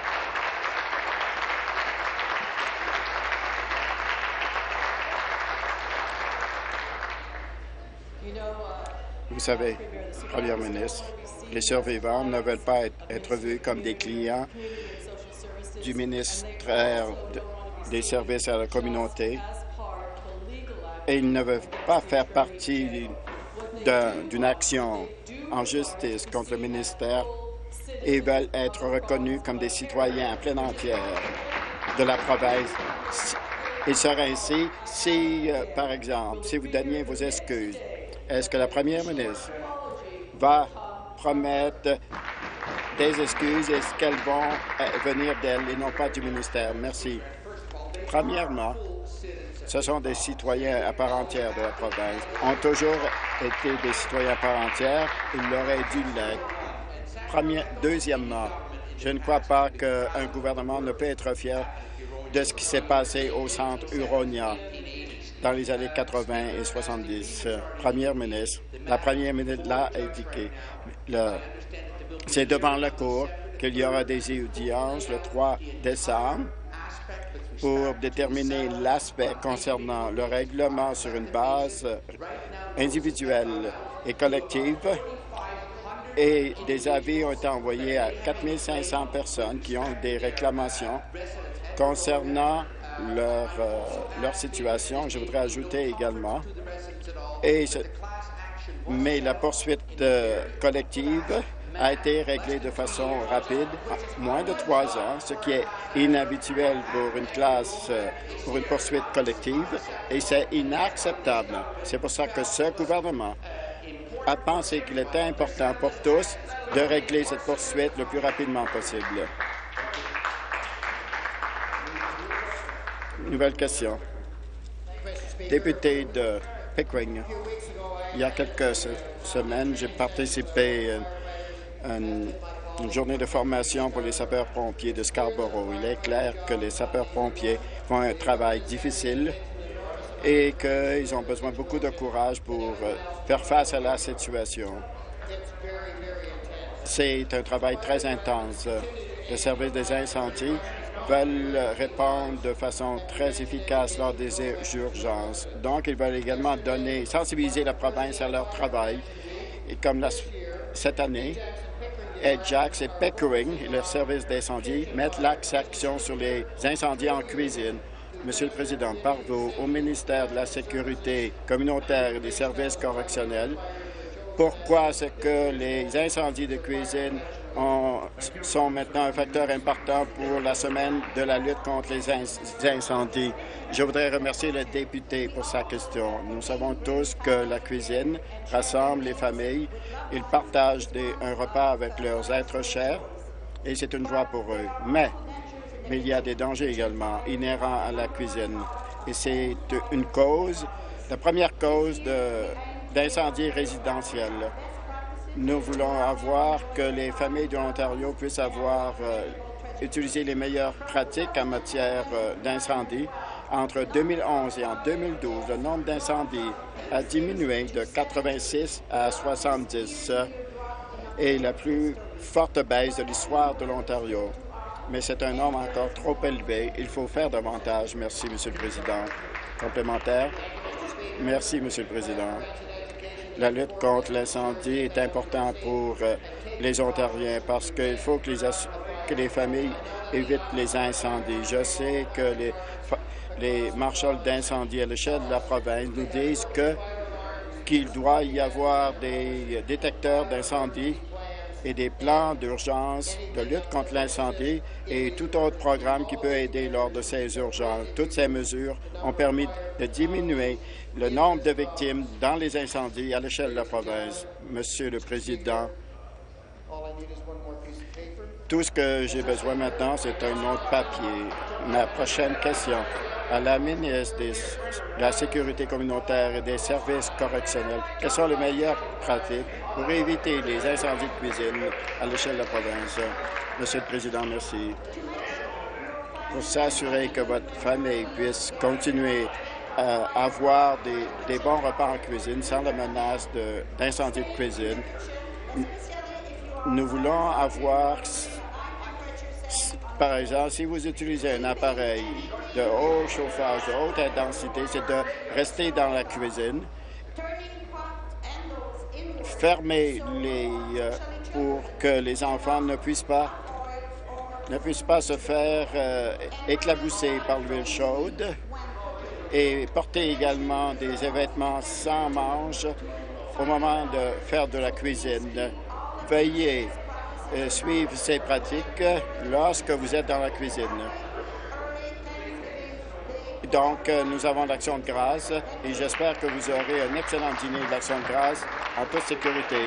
Vous savez, Première ministre, les survivants ne veulent pas être vus comme des clients du ministère des Services à la communauté et ils ne veulent pas faire partie d'une action en justice contre le ministère et veulent être reconnus comme des citoyens à pleine entière de la province. Il serait ainsi si, par exemple, si vous donniez vos excuses, est-ce que la première ministre va promettre des excuses? Est-ce qu'elles vont venir d'elle et non pas du ministère? Merci. Premièrement, ce sont des citoyens à part entière de la province. Ont toujours été des citoyens à part entière. Ils l'auraient dû l'être. Deuxièmement, je ne crois pas qu'un gouvernement ne peut être fier de ce qui s'est passé au centre Huronia dans les années 80 et 70. Première ministre, la première ministre l'a indiqué. C'est devant la Cour qu'il y aura des audiences le 3 décembre pour déterminer l'aspect concernant le règlement sur une base individuelle et collective. Et des avis ont été envoyés à 4 500 personnes qui ont des réclamations concernant leur situation. Je voudrais ajouter également, mais la poursuite collective a été réglée de façon rapide, moins de 3 ans, ce qui est inhabituel pour une classe, pour une poursuite collective, et c'est inacceptable. C'est pour ça que ce gouvernement a pensé qu'il était important pour tous de régler cette poursuite le plus rapidement possible. Nouvelle question. Député de Pickering. Il y a quelques semaines, j'ai participé à une journée de formation pour les sapeurs-pompiers de Scarborough. Il est clair que les sapeurs-pompiers font un travail difficile et qu'ils ont besoin de beaucoup de courage pour faire face à la situation. C'est un travail très intense. Le service des incendies veulent répondre de façon très efficace lors des urgences. Donc, ils veulent également sensibiliser la province à leur travail. Et comme cette année, Ajax et Pickering, le service d'incendie, mettent l'accent sur les incendies en cuisine. Monsieur le Président, par vous, au ministère de la Sécurité communautaire et des services correctionnels, pourquoi est-ce que les incendies de cuisine sont maintenant un facteur important pour la semaine de la lutte contre les incendies? Je voudrais remercier le député pour sa question. Nous savons tous que la cuisine rassemble les familles. Ils partagent un repas avec leurs êtres chers et c'est une joie pour eux. Mais il y a des dangers également inhérents à la cuisine. Et c'est une cause, la première cause d'incendie résidentiel. Nous voulons que les familles de l'Ontario puissent utiliser les meilleures pratiques en matière d'incendie. Entre 2011 et en 2012, le nombre d'incendies a diminué de 86 à 70 et la plus forte baisse de l'histoire de l'Ontario. Mais c'est un nombre encore trop élevé. Il faut faire davantage. Merci, Monsieur le Président. Complémentaire. Merci, Monsieur le Président. La lutte contre l'incendie est importante pour les Ontariens parce qu'il faut que les familles évitent les incendies. Je sais que les marshals d'incendie à l'échelle de la province nous disent qu'il doit y avoir des détecteurs d'incendie et des plans d'urgence de lutte contre l'incendie et tout autre programme qui peut aider lors de ces urgences. Toutes ces mesures ont permis de diminuer le nombre de victimes dans les incendies à l'échelle de la province. Monsieur le Président, tout ce que j'ai besoin maintenant, c'est un autre papier. Ma prochaine question. à la ministre de la Sécurité communautaire et des services correctionnels quelles sont les meilleures pratiques pour éviter les incendies de cuisine à l'échelle de la province. Monsieur le Président, merci. Pour s'assurer que votre famille puisse continuer à avoir des bons repas en cuisine sans la menace d'incendie de cuisine, nous voulons avoir, par exemple, si vous utilisez un appareil de haut chauffage, de haute intensité, c'est de rester dans la cuisine, fermez-les pour que les enfants ne puissent pas se faire éclabousser par l'huile chaude, et portez également des vêtements sans manches au moment de faire de la cuisine. Veuillez suivre ces pratiques lorsque vous êtes dans la cuisine. Donc, nous avons l'Action de grâce et j'espère que vous aurez un excellent dîner de l'Action de grâce en toute sécurité.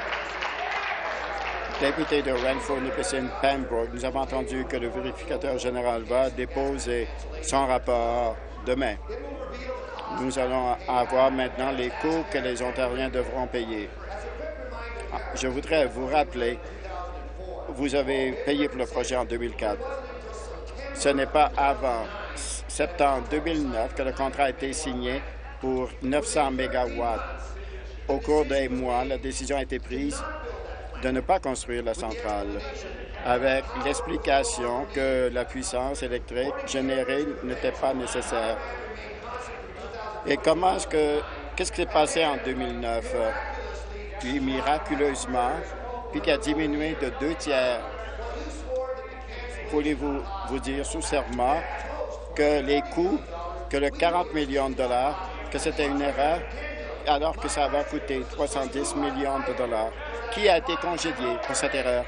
Député de Renfrew-Nipissing-Pembroke, nous avons entendu que le vérificateur général va déposer son rapport demain. Nous allons avoir maintenant les coûts que les Ontariens devront payer. Je voudrais vous rappeler, vous avez payé pour le projet en 2004. Ce n'est pas avant septembre 2009 que le contrat a été signé pour 900 mégawatts. Au cours des mois, la décision a été prise de ne pas construire la centrale, avec l'explication que la puissance électrique générée n'était pas nécessaire. Et qu'est-ce qui s'est passé en 2009? Puis, miraculeusement, puis qui a diminué de 2/3. Voulez-vous vous dire sous serment que les coûts, que le 40 millions de dollars, que c'était une erreur, alors que ça va coûter 310 millions de dollars? Qui a été congédié pour cette erreur?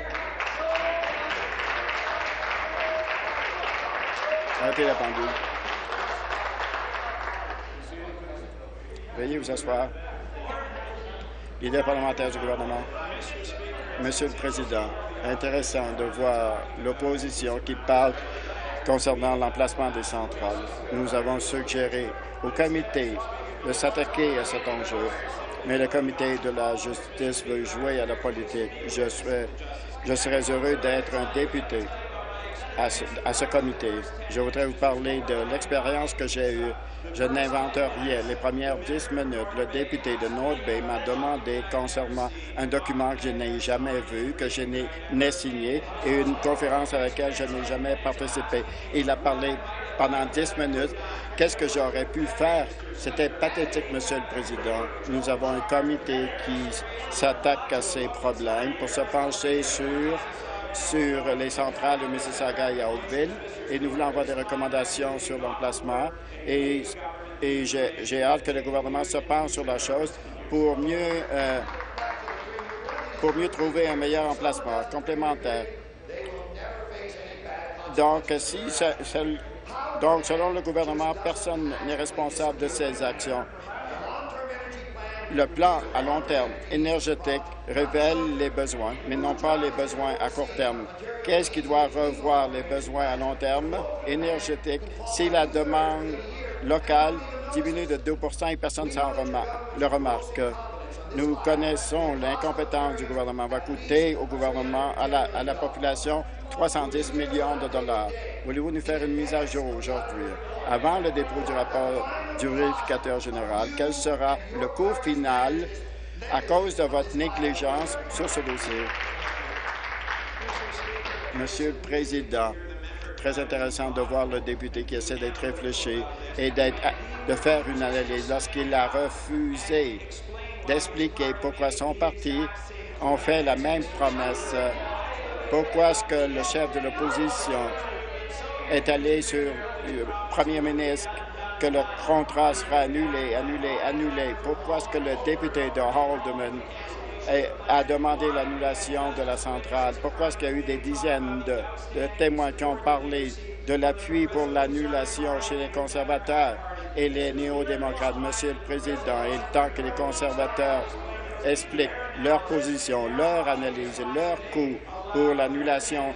Arrêtez la pendule. Veuillez vous asseoir. Leader parlementaire du gouvernement. Monsieur le Président, intéressant de voir l'opposition qui parle concernant l'emplacement des centrales. Nous avons suggéré au comité de s'attaquer à cet enjeu, mais le comité de la justice veut jouer à la politique. Je serais heureux d'être un député à ce comité. Je voudrais vous parler de l'expérience que j'ai eue. Je n'invente rien. Les premières 10 minutes, le député de North Bay m'a demandé concernant un document que je n'ai jamais vu, que je n'ai signé, et une conférence à laquelle je n'ai jamais participé. Il a parlé pendant 10 minutes. Qu'est-ce que j'aurais pu faire? C'était pathétique, Monsieur le Président. Nous avons un comité qui s'attaque à ces problèmes pour se pencher sur les centrales de Mississauga et à Oakville, et nous voulons avoir des recommandations sur l'emplacement, et j'ai hâte que le gouvernement se penche sur la chose pour mieux trouver un meilleur emplacement complémentaire. Donc, selon le gouvernement, personne n'est responsable de ces actions. Le plan à long terme énergétique révèle les besoins, mais non pas les besoins à court terme. Qu'est-ce qui doit revoir les besoins à long terme énergétiques si la demande locale diminue de 2 % et personne ne le remarque? Nous connaissons l'incompétence du gouvernement. Va coûter au gouvernement, à la population, 310 millions de dollars. Voulez-vous nous faire une mise à jour aujourd'hui? Avant le dépôt du rapport du vérificateur général, quel sera le coût final à cause de votre négligence sur ce dossier? Monsieur le Président, très intéressant de voir le député qui essaie d'être réfléchi et de faire une analyse lorsqu'il a refusé d'expliquer pourquoi son parti a fait la même promesse. Pourquoi est-ce que le chef de l'opposition est allé sur le premier ministre que le contrat sera annulé? Pourquoi est-ce que le député de Haldeman a demandé l'annulation de la centrale? Pourquoi est-ce qu'il y a eu des dizaines de témoins qui ont parlé de l'appui pour l'annulation chez les conservateurs et les néo-démocrates? Monsieur le Président, il est temps que les conservateurs expliquent leur position, leur analyse, leur coût pour l'annulation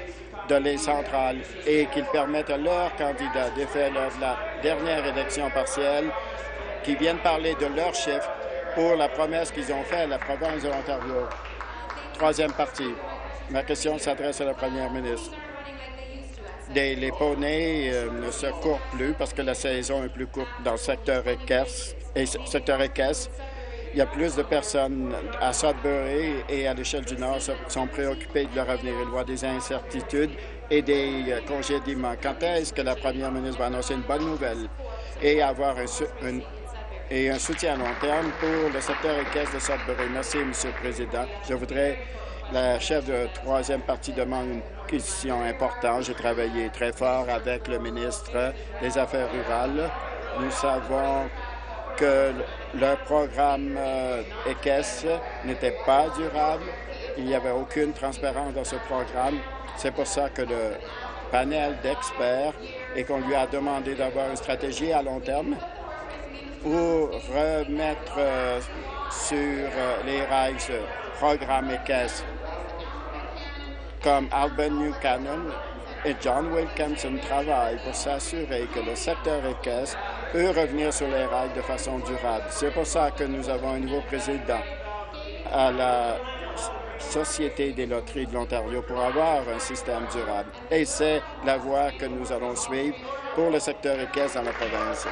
de les centrales et qu'ils permettent à leurs candidats de faire lors de la dernière élection partielle, qui viennent parler de leurs chiffres pour la promesse qu'ils ont faite à la province de l'Ontario. Troisième partie. Ma question s'adresse à la première ministre. Les poneys ne se courent plus parce que la saison est plus courte dans le secteur équestre. Il y a plus de personnes à Sudbury et à l'échelle du Nord sont préoccupées de leur avenir. Il y a des incertitudes et des congédiements. Quand est-ce que la première ministre va annoncer une bonne nouvelle et avoir un soutien à long terme pour le secteur équestre de Sudbury? Merci, M. le Président. Je voudrais... La chef de troisième partie demande une question importante. J'ai travaillé très fort avec le ministre des Affaires rurales. Nous savons que le programme équestre n'était pas durable. Il n'y avait aucune transparence dans ce programme. C'est pour ça que le panel d'experts et qu'on lui a demandé d'avoir une stratégie à long terme pour remettre sur les rails ce programme équestre. Comme Alban Buchanan et John Wilkinson travaillent pour s'assurer que le secteur équestre peut revenir sur les rails de façon durable. C'est pour ça que nous avons un nouveau président à la Société des loteries de l'Ontario pour avoir un système durable. Et c'est la voie que nous allons suivre pour le secteur équestre dans la province.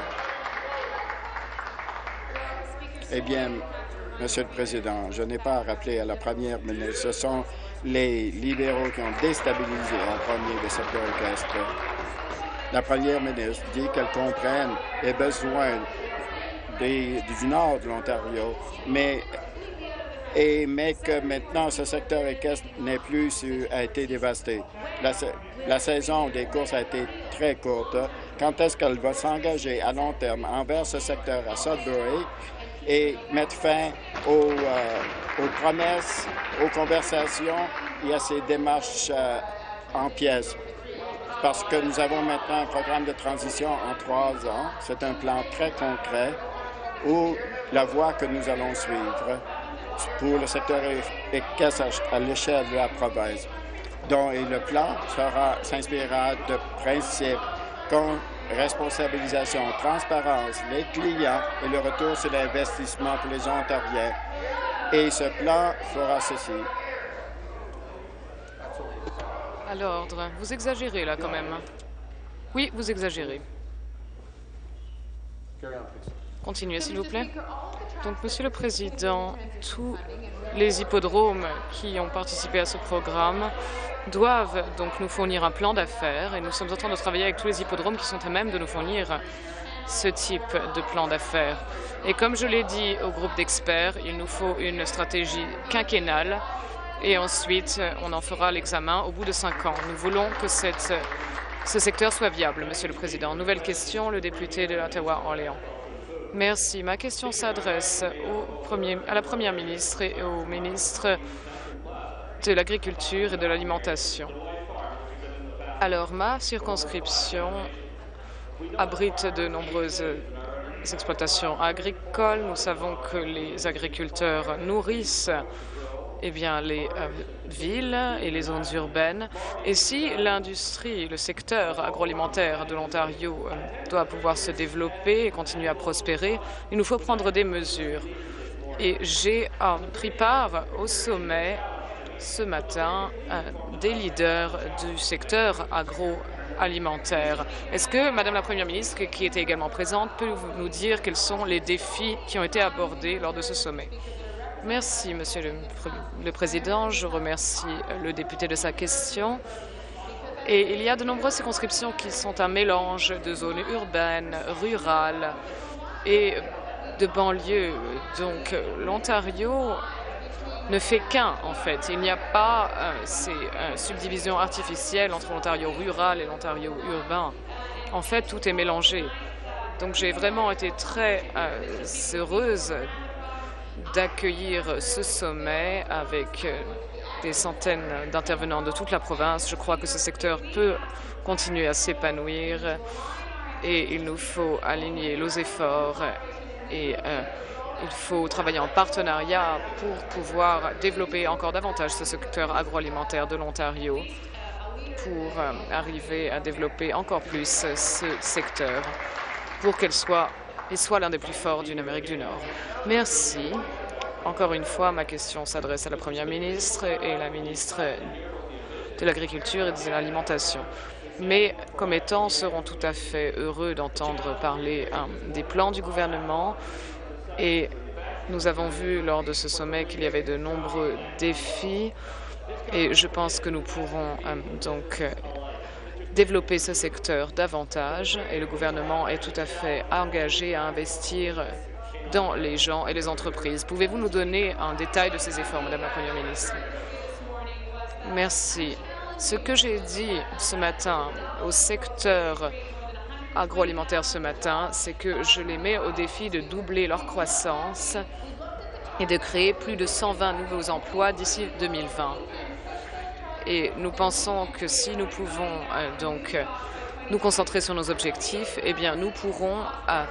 Eh bien, Monsieur le Président, je n'ai pas à rappeler à la première ministre. Ce sont les libéraux qui ont déstabilisé en premier le secteur équestre. La première ministre dit qu'elle comprenne les besoins du nord de l'Ontario, mais que maintenant ce secteur équestre a été dévasté. La saison des courses a été très courte. Quand est-ce qu'elle va s'engager à long terme envers ce secteur à Sudbury et mettre fin aux promesses, aux conversations et à ces démarches en pièces? Parce que nous avons maintenant un programme de transition en 3 ans. C'est un plan très concret où la voie que nous allons suivre pour le secteur équestre à l'échelle de la province. Et le plan s'inspirera de principes comme responsabilisation, transparence, les clients et le retour sur l'investissement pour les Ontariens. Et ce plan fera ceci. À l'ordre. Vous exagérez là quand même. Oui, vous exagérez. Continuez, s'il vous plaît. Donc, Monsieur le Président, tous les hippodromes qui ont participé à ce programme doivent donc nous fournir un plan d'affaires et nous sommes en train de travailler avec tous les hippodromes qui sont à même de nous fournir ce type de plan d'affaires. Et comme je l'ai dit au groupe d'experts, il nous faut une stratégie quinquennale et ensuite on en fera l'examen au bout de 5 ans. Nous voulons que ce secteur soit viable, Monsieur le Président. Nouvelle question, le député de Ottawa-Orléans. Merci. Ma question s'adresse à la Première ministre et au ministre de l'Agriculture et de l'Alimentation. Alors, ma circonscription abrite de nombreuses exploitations agricoles. Nous savons que les agriculteurs nourrissent les villes et les zones urbaines. Et si l'industrie, le secteur agroalimentaire de l'Ontario doit pouvoir se développer et continuer à prospérer, il nous faut prendre des mesures. Et j'ai pris part au sommet ce matin des leaders du secteur agroalimentaire. Est-ce que Madame la Première ministre, qui était également présente, peut nous dire quels sont les défis qui ont été abordés lors de ce sommet? Merci, Monsieur le Président. Je remercie le député de sa question. Et il y a de nombreuses circonscriptions qui sont un mélange de zones urbaines, rurales et de banlieues. Donc, l'Ontario ne fait qu'un, en fait. Il n'y a pas ces subdivisions artificielles entre l'Ontario rural et l'Ontario urbain. En fait, tout est mélangé. Donc, j'ai vraiment été très heureuse d'accueillir ce sommet avec des centaines d'intervenants de toute la province. Je crois que ce secteur peut continuer à s'épanouir et il nous faut aligner nos efforts et il faut travailler en partenariat pour pouvoir développer encore davantage ce secteur agroalimentaire de l'Ontario. pour arriver à développer encore plus ce secteur pour qu'il soit l'un des plus forts d'une Amérique du Nord. Merci. Encore une fois, ma question s'adresse à la Première ministre et la ministre de l'Agriculture et de l'Alimentation. Mes commettants seront tout à fait heureux d'entendre parler des plans du gouvernement et nous avons vu lors de ce sommet qu'il y avait de nombreux défis et je pense que nous pourrons donc développer ce secteur davantage et le gouvernement est tout à fait engagé à investir dans les gens et les entreprises. Pouvez-vous nous donner un détail de ces efforts, Madame la Première ministre? Merci. Ce que j'ai dit ce matin au secteur agroalimentaire ce matin, c'est que je les mets au défi de doubler leur croissance et de créer plus de 120 nouveaux emplois d'ici 2020. Et nous pensons que si nous pouvons donc nous concentrer sur nos objectifs, eh bien, nous pourrons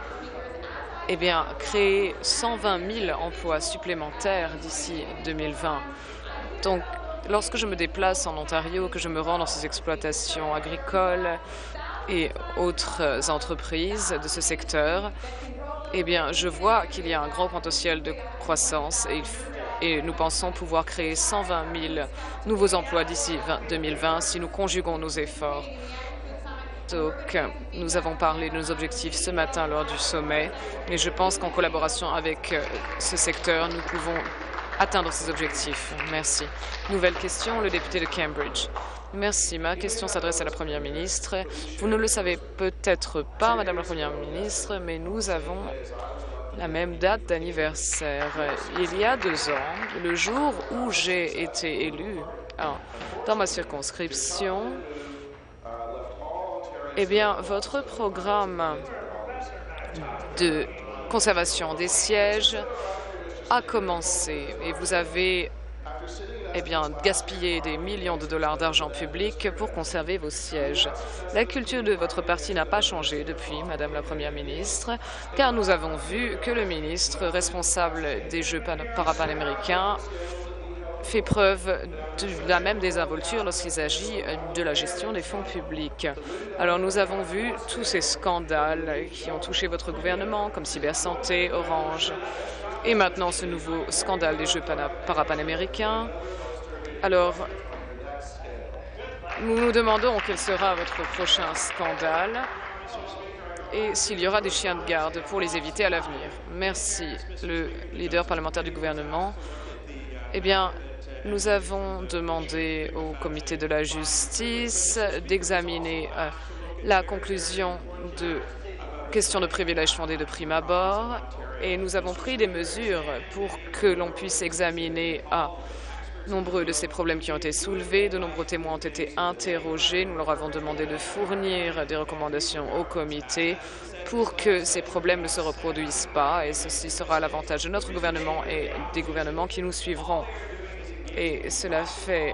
créer 120 000 emplois supplémentaires d'ici 2020. Donc, lorsque je me déplace en Ontario, que je me rends dans ces exploitations agricoles et autres entreprises de ce secteur, eh bien, je vois qu'il y a un grand potentiel de croissance et nous pensons pouvoir créer 120 000 nouveaux emplois d'ici 2020 si nous conjuguons nos efforts. Donc, nous avons parlé de nos objectifs ce matin lors du sommet et je pense qu'en collaboration avec ce secteur, nous pouvons atteindre ces objectifs. Merci. Nouvelle question, le député de Cambridge. Merci. Ma question s'adresse à la Première ministre. Vous ne le savez peut-être pas, Madame la Première ministre, mais nous avons la même date d'anniversaire. Il y a 2 ans, le jour où j'ai été élu dans ma circonscription, eh bien, votre programme de conservation des sièges a commencé et vous avez gaspillé des millions de dollars d'argent public pour conserver vos sièges. La culture de votre parti n'a pas changé depuis, Madame la Première ministre, car nous avons vu que le ministre responsable des Jeux parapanaméricains fait preuve de la même désinvolture lorsqu'il s'agit de la gestion des fonds publics. Alors nous avons vu tous ces scandales qui ont touché votre gouvernement, comme Cybersanté, Orange, et maintenant ce nouveau scandale des Jeux parapanaméricains. Alors, nous nous demandons quel sera votre prochain scandale et s'il y aura des chiens de garde pour les éviter à l'avenir. Merci, le leader parlementaire du gouvernement. Eh bien, nous avons demandé au comité de la justice d'examiner la conclusion de questions de privilèges fondés de prime abord et nous avons pris des mesures pour que l'on puisse examiner nombreux de ces problèmes qui ont été soulevés. De nombreux témoins ont été interrogés. Nous leur avons demandé de fournir des recommandations au comité pour que ces problèmes ne se reproduisent pas et ceci sera à l'avantage de notre gouvernement et des gouvernements qui nous suivront. Et cela fait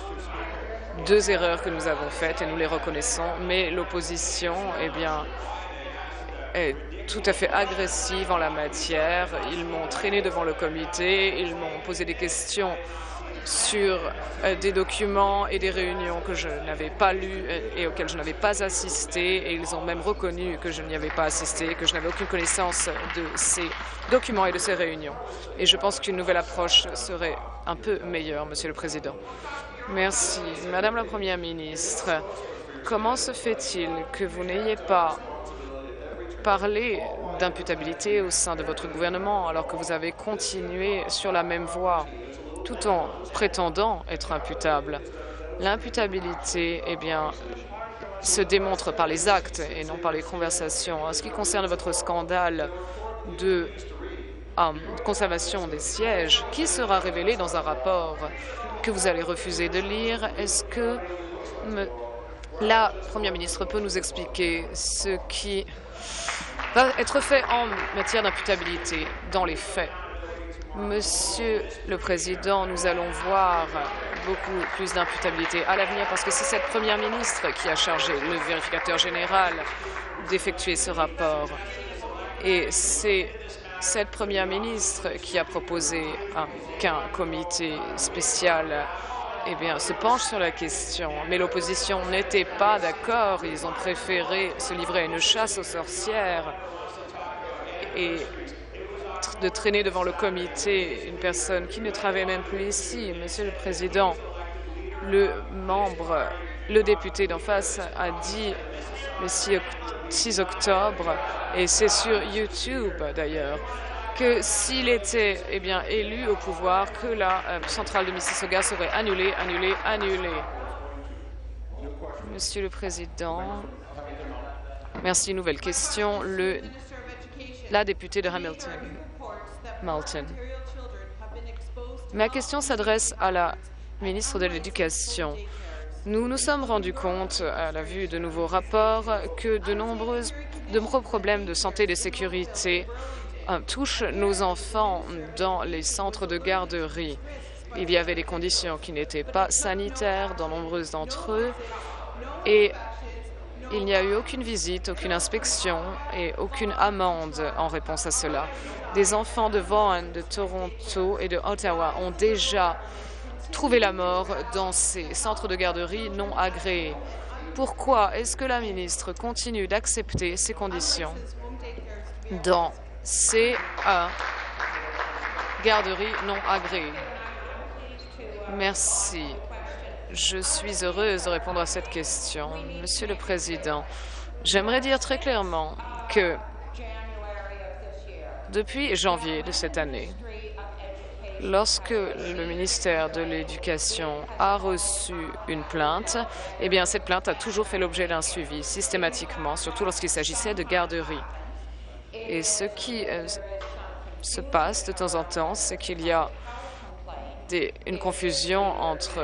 2 erreurs que nous avons faites et nous les reconnaissons, mais l'opposition, eh bien, est tout à fait agressive en la matière. Ils m'ont traîné devant le comité, ils m'ont posé des questions sur des documents et des réunions que je n'avais pas lues et auxquelles je n'avais pas assisté, et ils ont même reconnu que je n'y avais pas assisté, que je n'avais aucune connaissance de ces documents et de ces réunions. Et je pense qu'une nouvelle approche serait un peu meilleure, Monsieur le Président. Merci. Madame la Première ministre, comment se fait-il que vous n'ayez pas parlé d'imputabilité au sein de votre gouvernement alors que vous avez continué sur la même voie tout en prétendant être imputable? L'imputabilité, eh bien, se démontre par les actes et non par les conversations. En ce qui concerne votre scandale de conservation des sièges, qui sera révélé dans un rapport que vous allez refuser de lire, est-ce que la Première ministre peut nous expliquer ce qui va être fait en matière d'imputabilité dans les faits? Monsieur le Président, nous allons voir beaucoup plus d'imputabilité à l'avenir parce que c'est cette Première ministre qui a chargé le vérificateur général d'effectuer ce rapport. Et c'est cette Première ministre qui a proposé qu'un comité spécial eh bien, se penche sur la question. Mais l'opposition n'était pas d'accord. Ils ont préféré se livrer à une chasse aux sorcières et de traîner devant le comité une personne qui ne travaille même plus ici. Monsieur le Président, le député d'en face a dit le 6 octobre, et c'est sur YouTube d'ailleurs, que s'il était élu au pouvoir, que la centrale de Mississauga serait annulée. Monsieur le Président, merci. Nouvelle question. La députée de Hamilton. Ma question s'adresse à la ministre de l'Éducation. Nous nous sommes rendus compte, à la vue de nouveaux rapports, que de nombreux problèmes de santé et de sécurité touchent nos enfants dans les centres de garderie. Il y avait des conditions qui n'étaient pas sanitaires dans nombreux d'entre eux et il n'y a eu aucune visite, aucune inspection et aucune amende en réponse à cela. Des enfants de Vaughan, de Toronto et de Ottawa ont déjà trouvé la mort dans ces centres de garderie non agréés. Pourquoi est-ce que la ministre continue d'accepter ces conditions dans ces garderies non agréées? Merci. Je suis heureuse de répondre à cette question. Monsieur le Président, j'aimerais dire très clairement que depuis janvier de cette année, lorsque le ministère de l'Éducation a reçu une plainte, eh bien, cette plainte a toujours fait l'objet d'un suivi systématiquement, surtout lorsqu'il s'agissait de garderies. Et ce qui se passe de temps en temps, c'est qu'il y a une confusion entre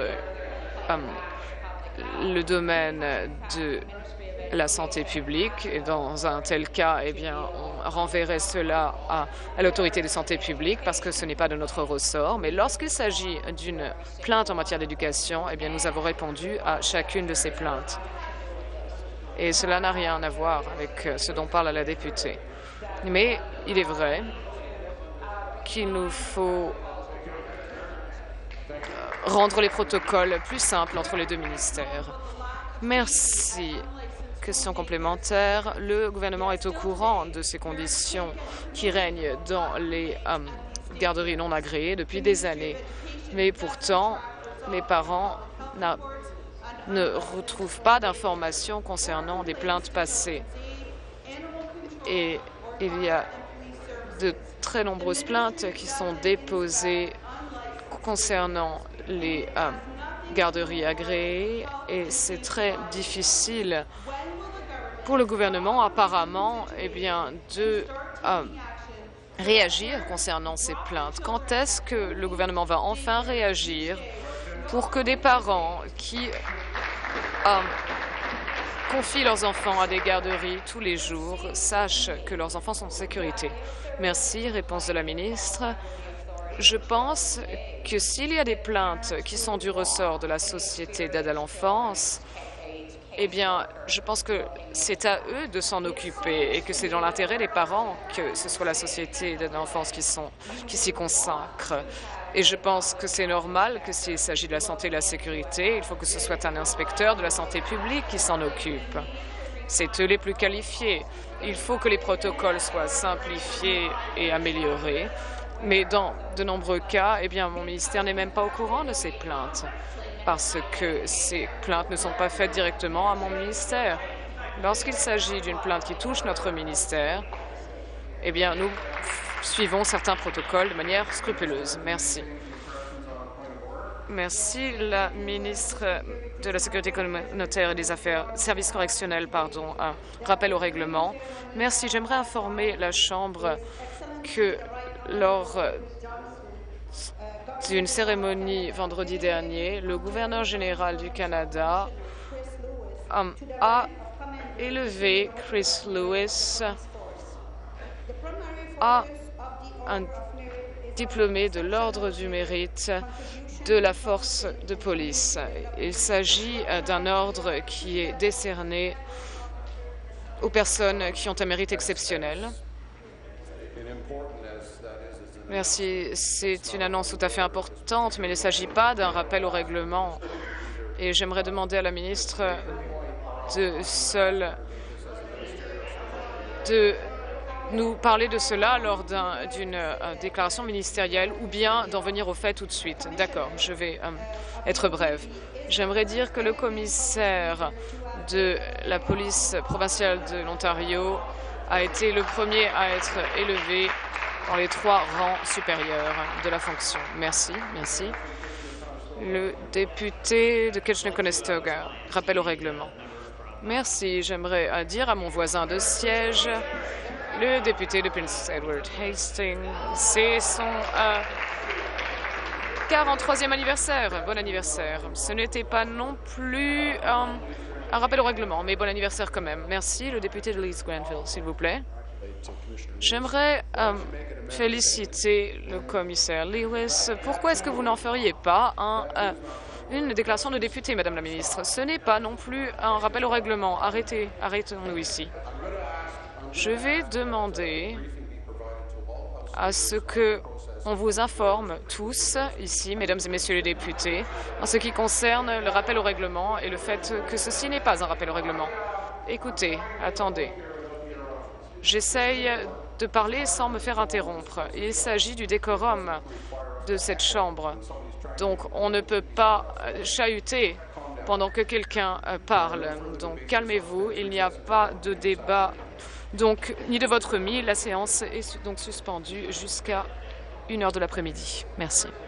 le domaine de la santé publique, et dans un tel cas, eh bien, on renverrait cela à l'autorité de santé publique parce que ce n'est pas de notre ressort. Mais lorsqu'il s'agit d'une plainte en matière d'éducation, eh bien, nous avons répondu à chacune de ces plaintes. Et cela n'a rien à voir avec ce dont parle la députée. Mais il est vrai qu'il nous faut rendre les protocoles plus simples entre les deux ministères. Merci. Question complémentaire. Le gouvernement est au courant de ces conditions qui règnent dans les garderies non agréées depuis des années. Mais pourtant, les parents ne retrouvent pas d'informations concernant des plaintes passées. Et il y a de très nombreuses plaintes qui sont déposées concernant les garderies agréées et c'est très difficile pour le gouvernement, apparemment, eh bien, de réagir concernant ces plaintes. Quand est-ce que le gouvernement va enfin réagir pour que des parents qui confient leurs enfants à des garderies tous les jours sachent que leurs enfants sont en sécurité? Merci. Réponse de la ministre. Je pense que s'il y a des plaintes qui sont du ressort de la Société d'aide à l'enfance, eh bien, je pense que c'est à eux de s'en occuper et que c'est dans l'intérêt des parents que ce soit la Société d'aide à l'enfance qui s'y consacre. Et je pense que c'est normal que s'il s'agit de la santé et de la sécurité, il faut que ce soit un inspecteur de la santé publique qui s'en occupe. C'est eux les plus qualifiés. Il faut que les protocoles soient simplifiés et améliorés. Mais dans de nombreux cas, eh bien, mon ministère n'est même pas au courant de ces plaintes parce que ces plaintes ne sont pas faites directement à mon ministère. Lorsqu'il s'agit d'une plainte qui touche notre ministère, eh bien, nous suivons certains protocoles de manière scrupuleuse. Merci. Merci. La ministre de la Sécurité communautaire et des services correctionnels, un rappel au règlement. Merci. J'aimerais informer la Chambre que lors d'une cérémonie vendredi dernier, le gouverneur général du Canada a élevé Chris Lewis à un diplômé de l'Ordre du mérite de la force de police. Il s'agit d'un ordre qui est décerné aux personnes qui ont un mérite exceptionnel. Merci. C'est une annonce tout à fait importante, mais il ne s'agit pas d'un rappel au règlement. Et j'aimerais demander à la ministre de nous parler de cela lors d'une déclaration ministérielle ou bien d'en venir au fait tout de suite. D'accord, je vais être brève. J'aimerais dire que le commissaire de la police provinciale de l'Ontario a été le premier à être élevé dans les 3 rangs supérieurs de la fonction. Merci, merci. Le député de Kitchener-Conestoga, rappel au règlement. Merci. J'aimerais dire à mon voisin de siège, le député de Prince Edward Hastings, c'est son 43e anniversaire. Bon anniversaire. Ce n'était pas non plus un rappel au règlement, mais bon anniversaire quand même. Merci. Le député de Leeds-Grenville, s'il vous plaît. J'aimerais féliciter le commissaire Lewis. Pourquoi est-ce que vous n'en feriez pas une déclaration de député, Madame la ministre? Ce n'est pas non plus un rappel au règlement. Arrêtons-nous ici. Je vais demander à ce qu'on vous informe tous ici, mesdames et messieurs les députés, en ce qui concerne le rappel au règlement et le fait que ceci n'est pas un rappel au règlement. Écoutez, attendez. J'essaye de parler sans me faire interrompre. Il s'agit du décorum de cette Chambre. Donc, on ne peut pas chahuter pendant que quelqu'un parle. Donc, calmez-vous. Il n'y a pas de débat, donc, ni de votre remis. La séance est donc suspendue jusqu'à 1 h de l'après-midi. Merci.